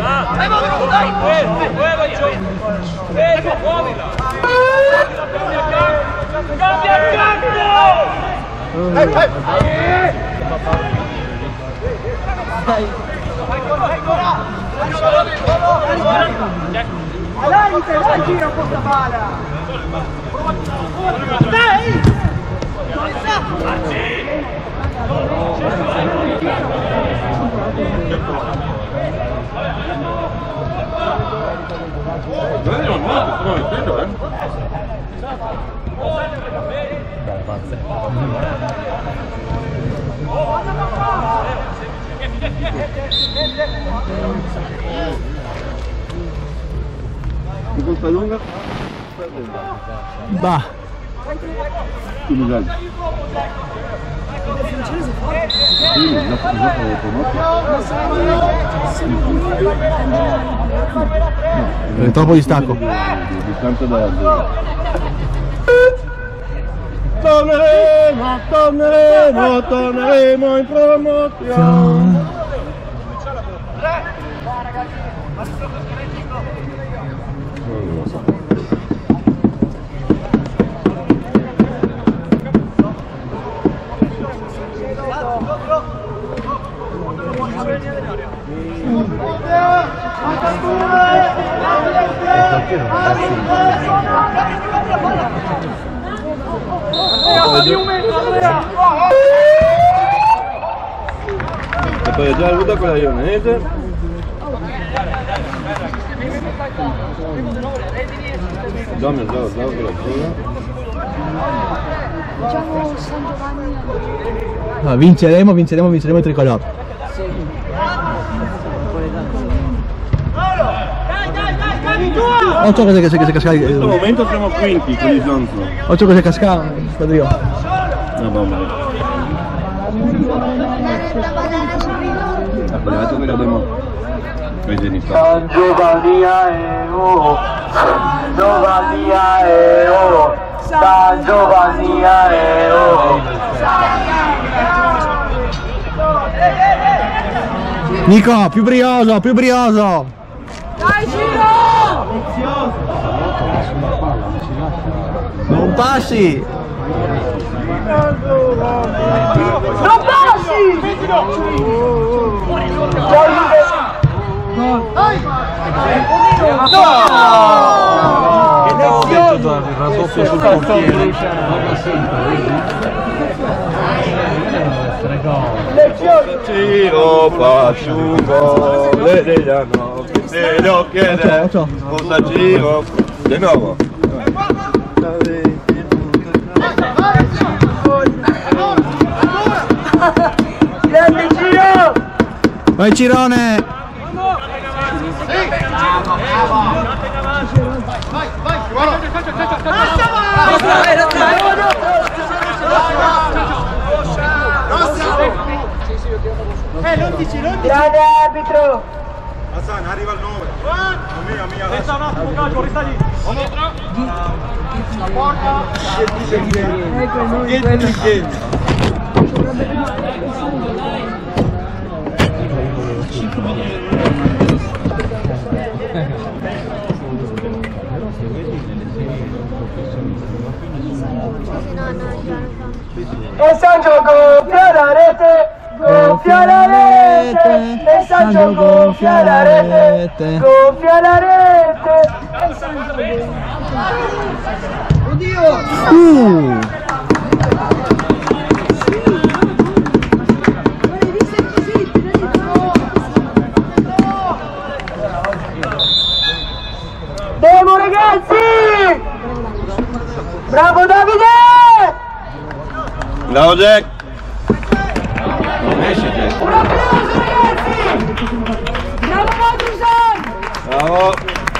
Quello il gioco! Fermo, muovila! Cambia il cambio! Dai Giro questa palla! Dai! Che colpa lunga? Bah. Chi mi dai? Sì, È troppo distacco. Distanza da... Torneremo in promozione. E poi è già avuta quella ionese. Già mi ha dato quella sola. Diciamo San Giovanni. No, vinceremo il tricolore. Non so cos'è che casca. In questo momento siamo quinti con il Johnson. Non so cos'è casca, squadrio. No, mamma. Appena che abbiamo preso in San Giovanni oh, San Giovanni oh, San Giovanni oh. Nico, più brioso, più brioso! Dai Ciro! Non passi! Non passi! Il raddoppio sul portiere. Ciro Paciugo, Lelejano, che te lo chiede, cosa Ciro, di nuovo. Grande Ciro! Vai Cirone! Grande arbitro! Hassan, arriva il 9. Mia. Resta un attimo, calcio, resta lì. La porta. E Sancho gonfia la rete! Gonfia la rete! E Sancho gonfia la rete! Gonfia la rete! Oddio! Devo ragazzi! Bravo Davide! Bravo Jack! Un applauso ragazzi! Bravo Matusan! Bravo!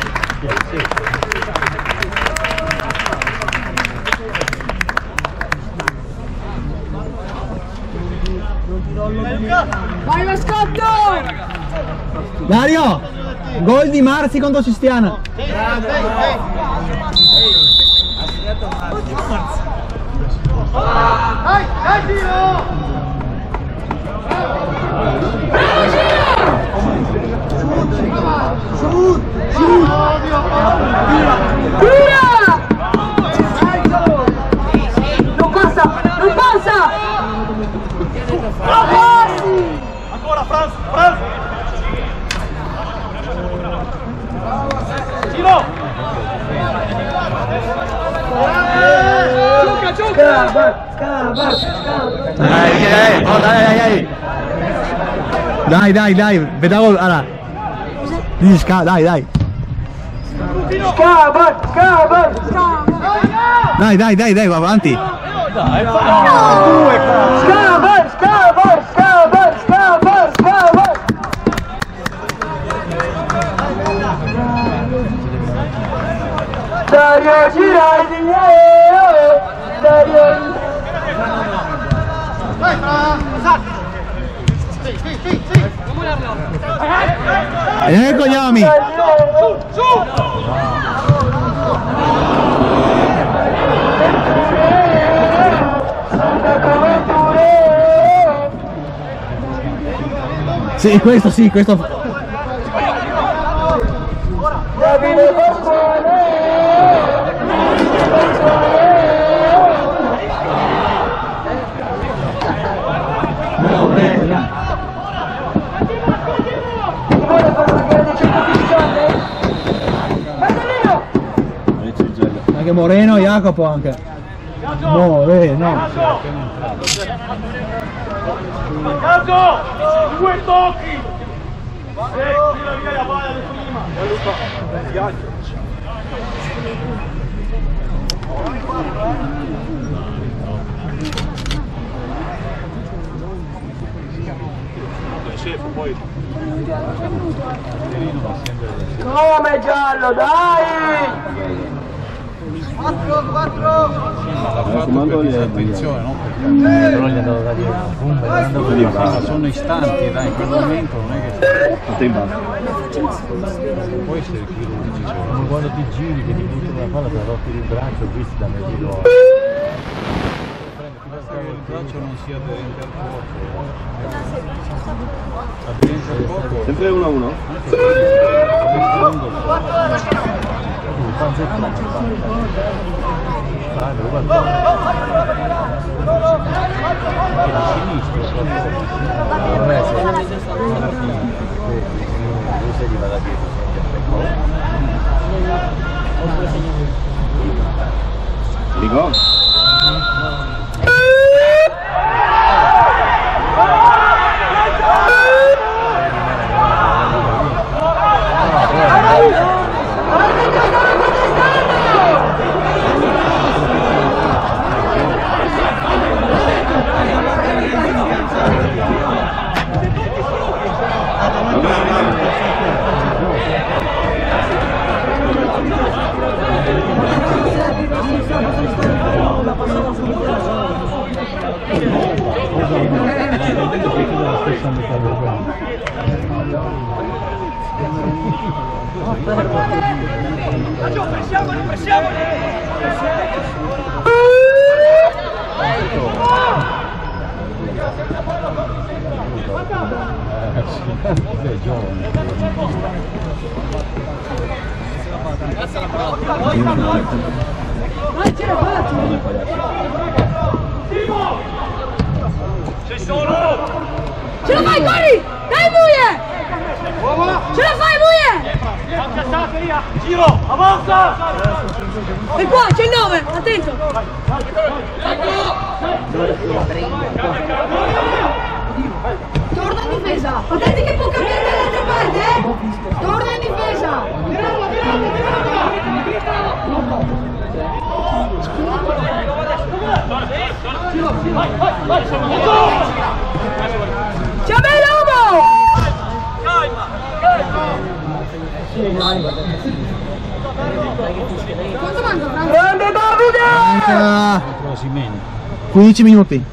Vai Mascotto! Dario! Gol di Marzi contro Sistiana! Tira! Non passa! Non passa! Non passi! Ancora Franz! Ciro! Dai, vedevo, allora. Dai. Dai, va avanti. Dario Girardi, Dario. E cogliami! Sì, questo. Davide Pasquale. Anche Moreno, Jacopo anche. Moreno. Calcio! 2 tocchi! Tira via la palla di prima! Come giallo, dai! 4! Attenzione, no? Però gli ha dato da dire bomba, sono istanti, dai, in quel momento non è che può essere chirurgico, ma quando ti giri che ti buttano la palla ti rotti il braccio, qui si dà meglio. che il braccio non sia aderente al fuoco. Sempre 1-1? Dico? Sei solo! Ce la fai, Cori! Dai, Muie! Ce la fai, Muie! Giro! Avanza! E qua, c'è il 9, attento! Torna in difesa! Attenti che può cambiare dall'altra parte, eh! Torna in difesa! Ciao Belomo! Quanto manca? Grande Davide! 15 minuti.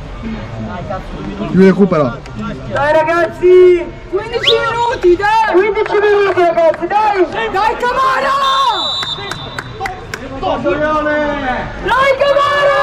Più recupero. Dai ragazzi! 15 minuti, dai! 15 minuti ragazzi, dai! Dai, Camara! Dai Camara!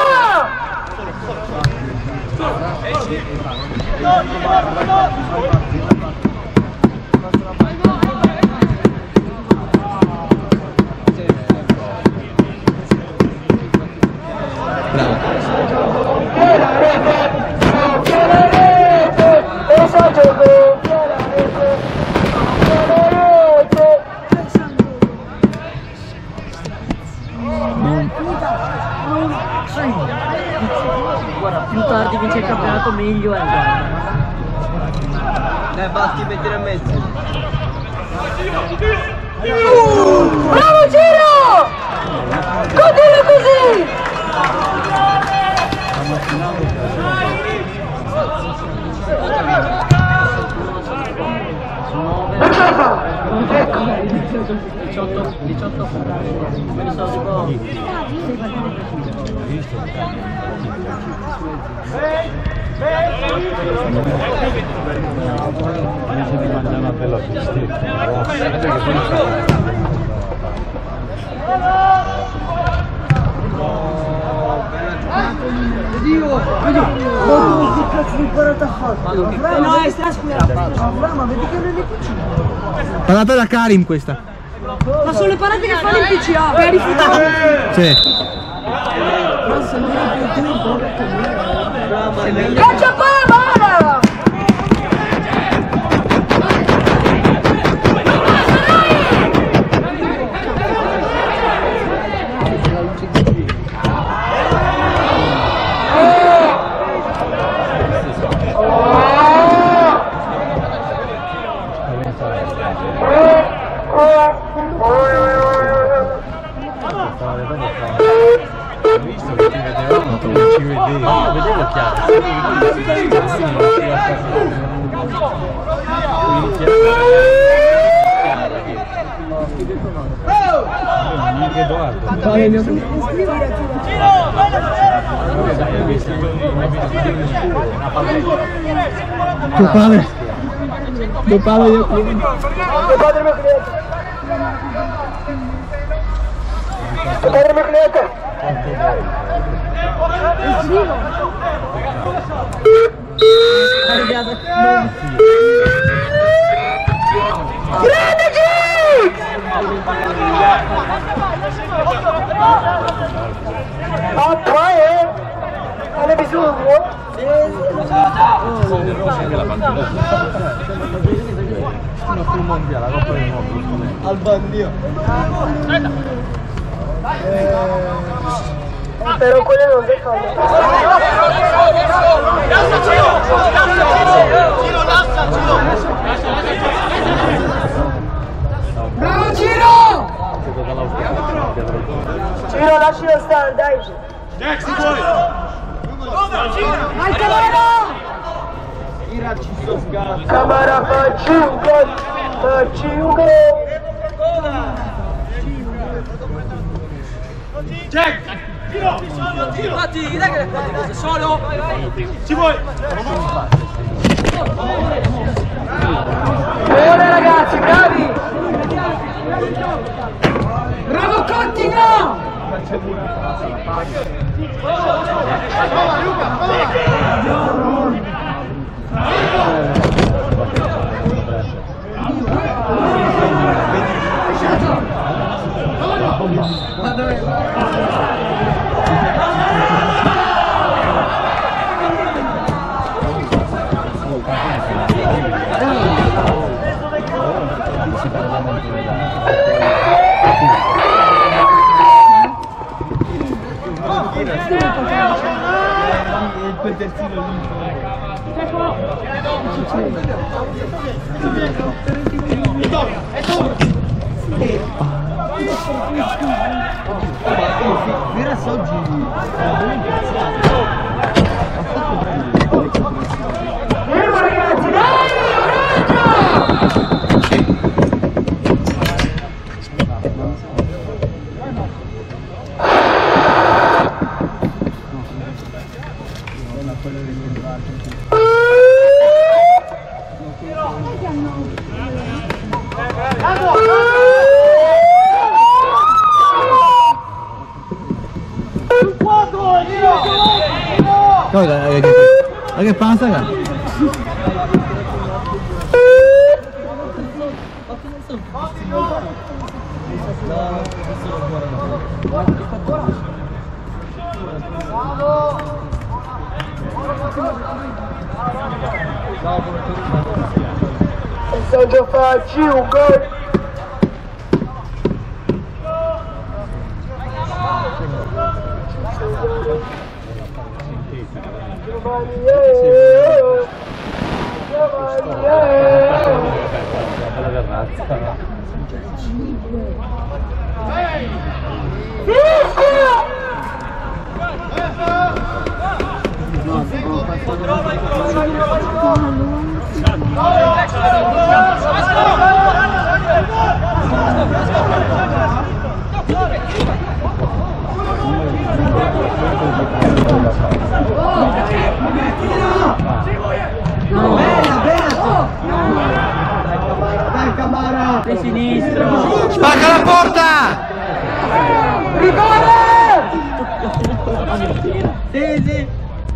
Guarda, più tardi vince il campionato meglio è. Basti mettere a mezzo. Bravo Giro! Continua così! Ecco. 18 una bella No, è Ma vedi che non è cucina. Parata da Karim questa. Ma sono le parate che fanno il PCA, che hai rifiutato. Sì. Caccia palla! vedevo chiaro. Anche Edoardo. Tuo padre io qui. Padre mio cliente. Grande Giggs! Non hai bisogno? Al bandio. Però quello non si fa. Bravo Ciro! Ciro, lascialo stare, dai. Vai Camara! Camara, facci un gol, facci un gol. Infatti, dai che le fai solo! Ci vuoi? Buone ragazzi, bravi! Bravo Cottiga! Quel terzino lì. Vera oggi Ragazzi, dai, che passa qua? Sandro, facci un gol. Di sinistra! Spacca la porta! Rigore! Sì, sì!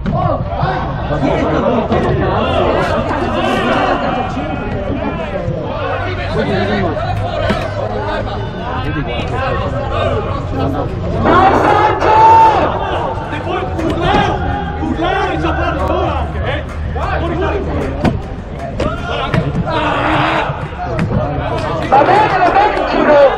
Va bene, Ciro!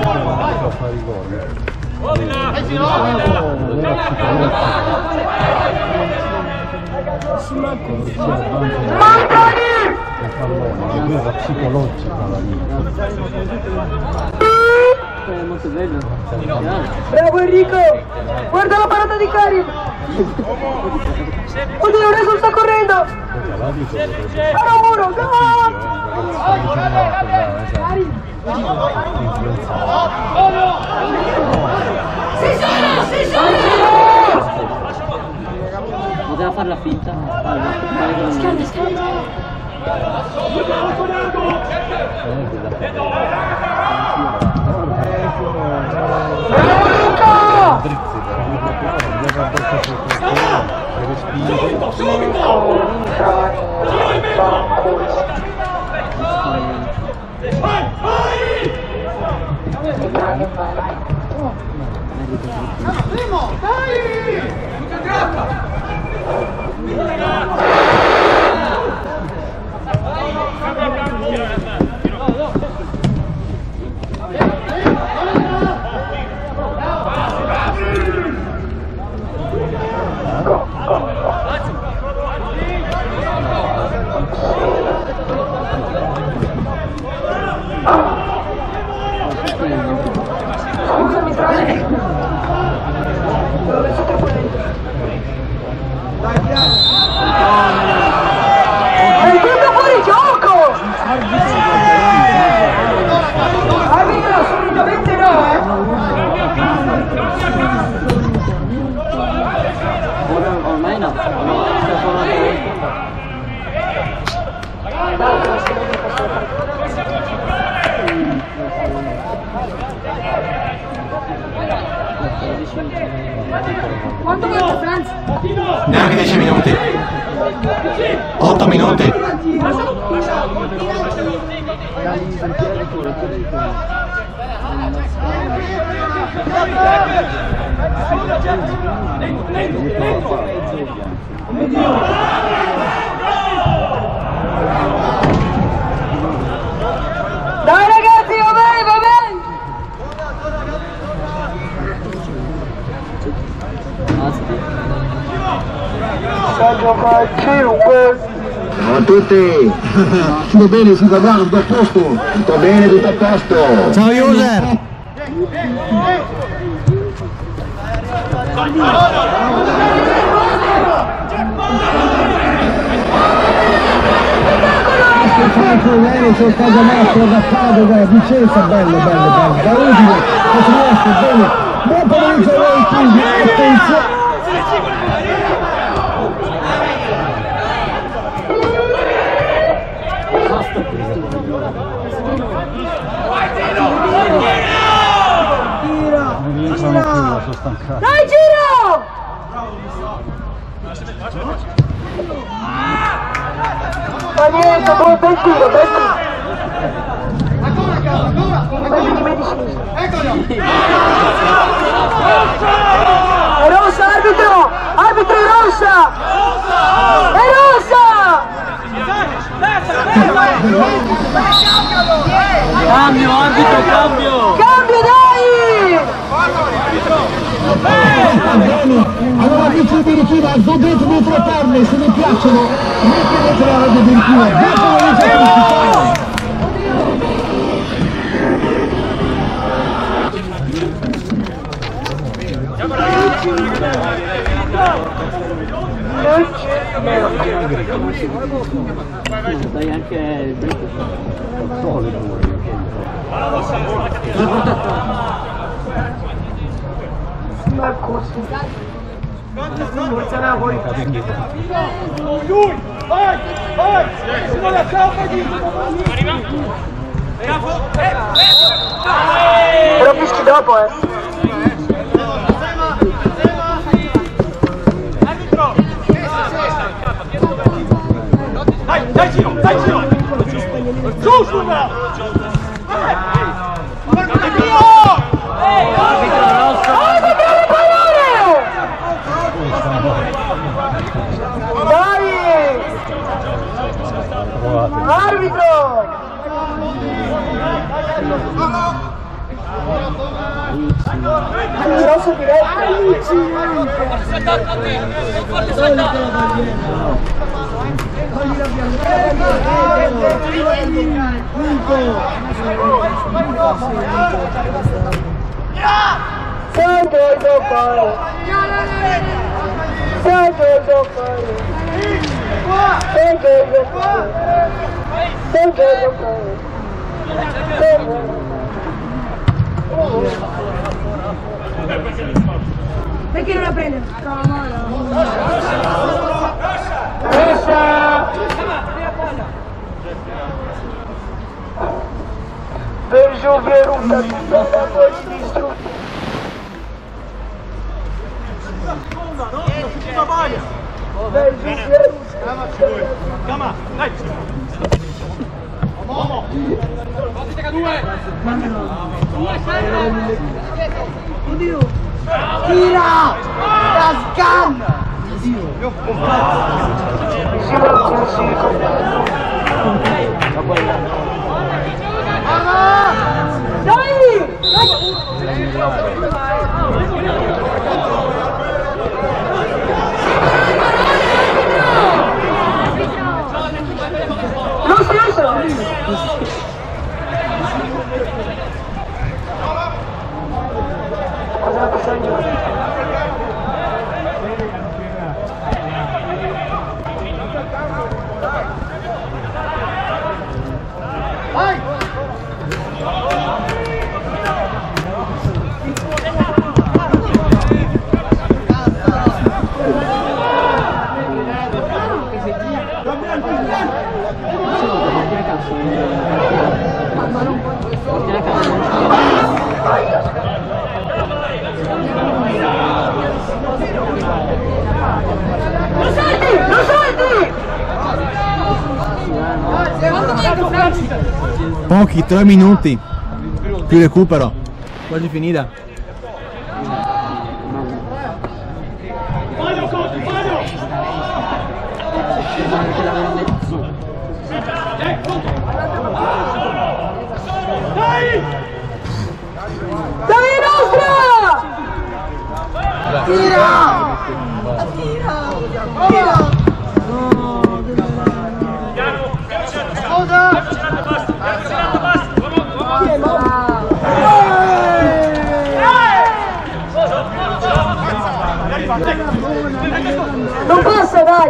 Mancani! È molto bello. Bravo Enrico! Guarda la parata di Karim! Oddio, Resul sta correndo! Era un muro! Gol! Si sono! Poteva fare la finta. Scalda! Bravo Luca! Quanto vuoi, Franz? Neanche 10 minuti. 8 minuti. Dai ragazzi, va bene, va bene! Ciao a tutti! Tutto bene, si va bene, tutto a posto? Tutto bene, tutto a posto! Ciao user! C'è casa nostra da Padova, Vicenza, bello, da Udine, da Trieste, bene, buon pomeriggio a voi quindi, attenzione! Dai, giro! Ma niente, buon bel tiro, bel tiro. È rossa, arbitro! Arbitro, è rossa! È rossa! Cambio, arbitro, cambio! Cambio, dai! Allora amici di Richiva, godete dietro perle, se vi piacciono, mettete la radio di Richiva, dietro la radio di Dai anche il Forza Napoli! Però fischi dopo, Dai giro! Giù sulla! Arbitro! Rosso diretto! Perché non la prende? Per Giovere un capitano poi si distrugge. Oddio! Tira! La scanna! Pochi, 3 minuti. Più recupero. Quasi finita. Dai nostra! Tira! Non passa, dai!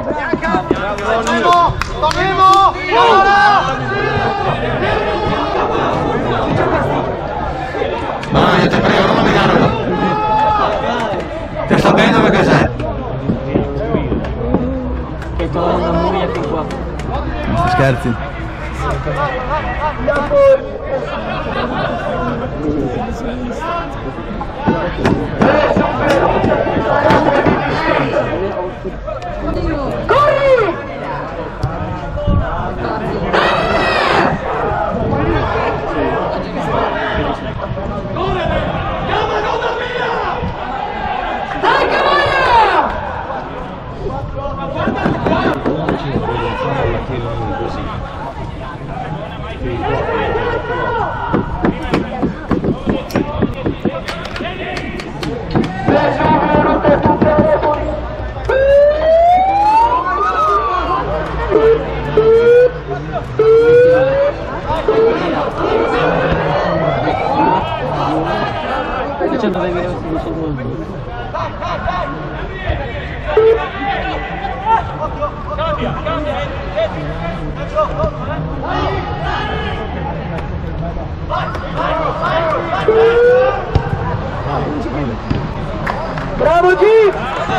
Torniamo! Ma io ti prego, non mi danno. Ti sto bene dove sei? Che torna una muria fin qua. Non scherzi. Corri! Dai, Cavaglia! C'è dove vedere un secondo. Bravo G!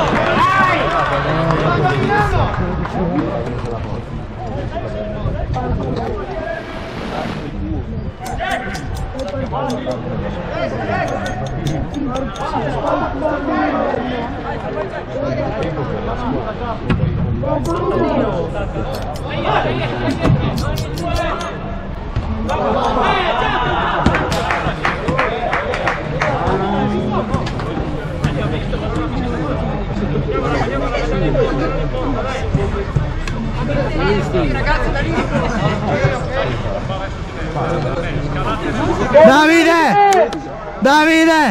Davide! Davide!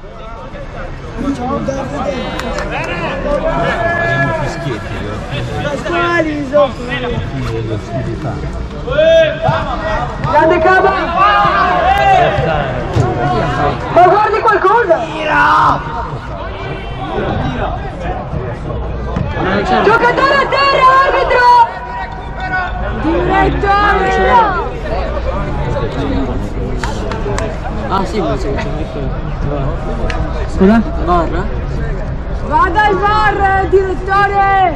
Grande Cava! Ma guardi qualcosa! Giocatore a terra, arbitro! Direttore! Ah sì, ma c'è scusa? VAR? Vada al VAR, direttore!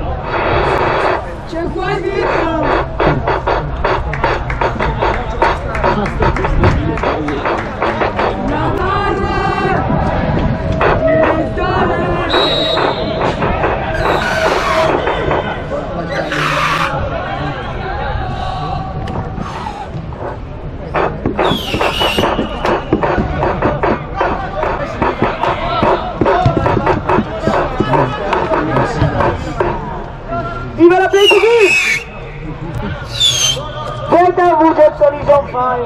C'è qua dietro! La VAR! Direttore! Volta Vucetto is on fire.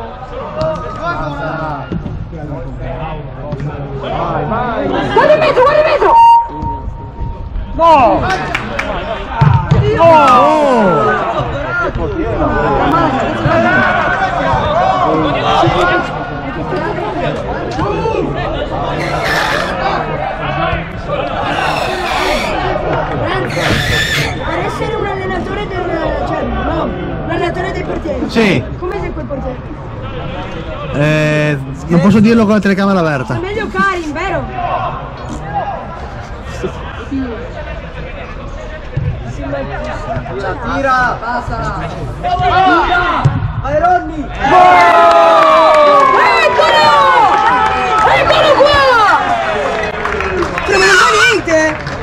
Guarda in mezzo, guarda in mezzo! No! Per essere un allenatore del... cioè, no, un allenatore dei portieri. Sì. Come sei quel portiere? Non posso dirlo con la telecamera aperta. È meglio Karim, vero? Tira, passala. Vai Ronny. Eccolo! Eccolo qua! Non me ne fa niente!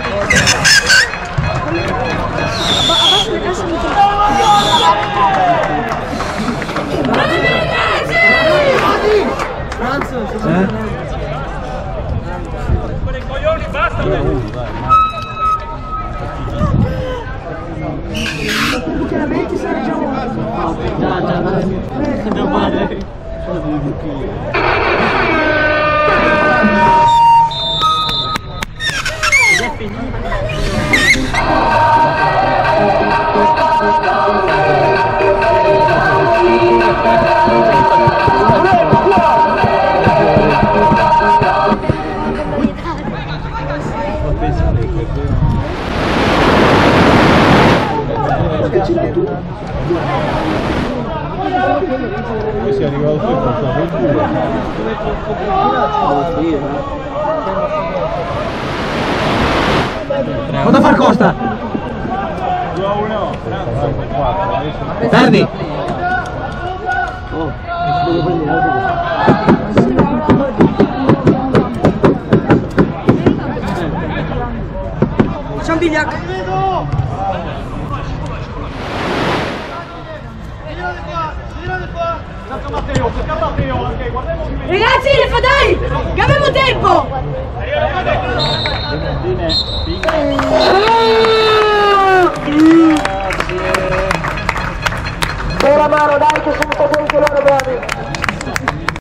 Poi si è arrivato qui con la vettura. Cosa far Costa? 2-1. Perdi. Facciamo bigliacco. Ragazzi, le fa dai! Che abbiamo tempo!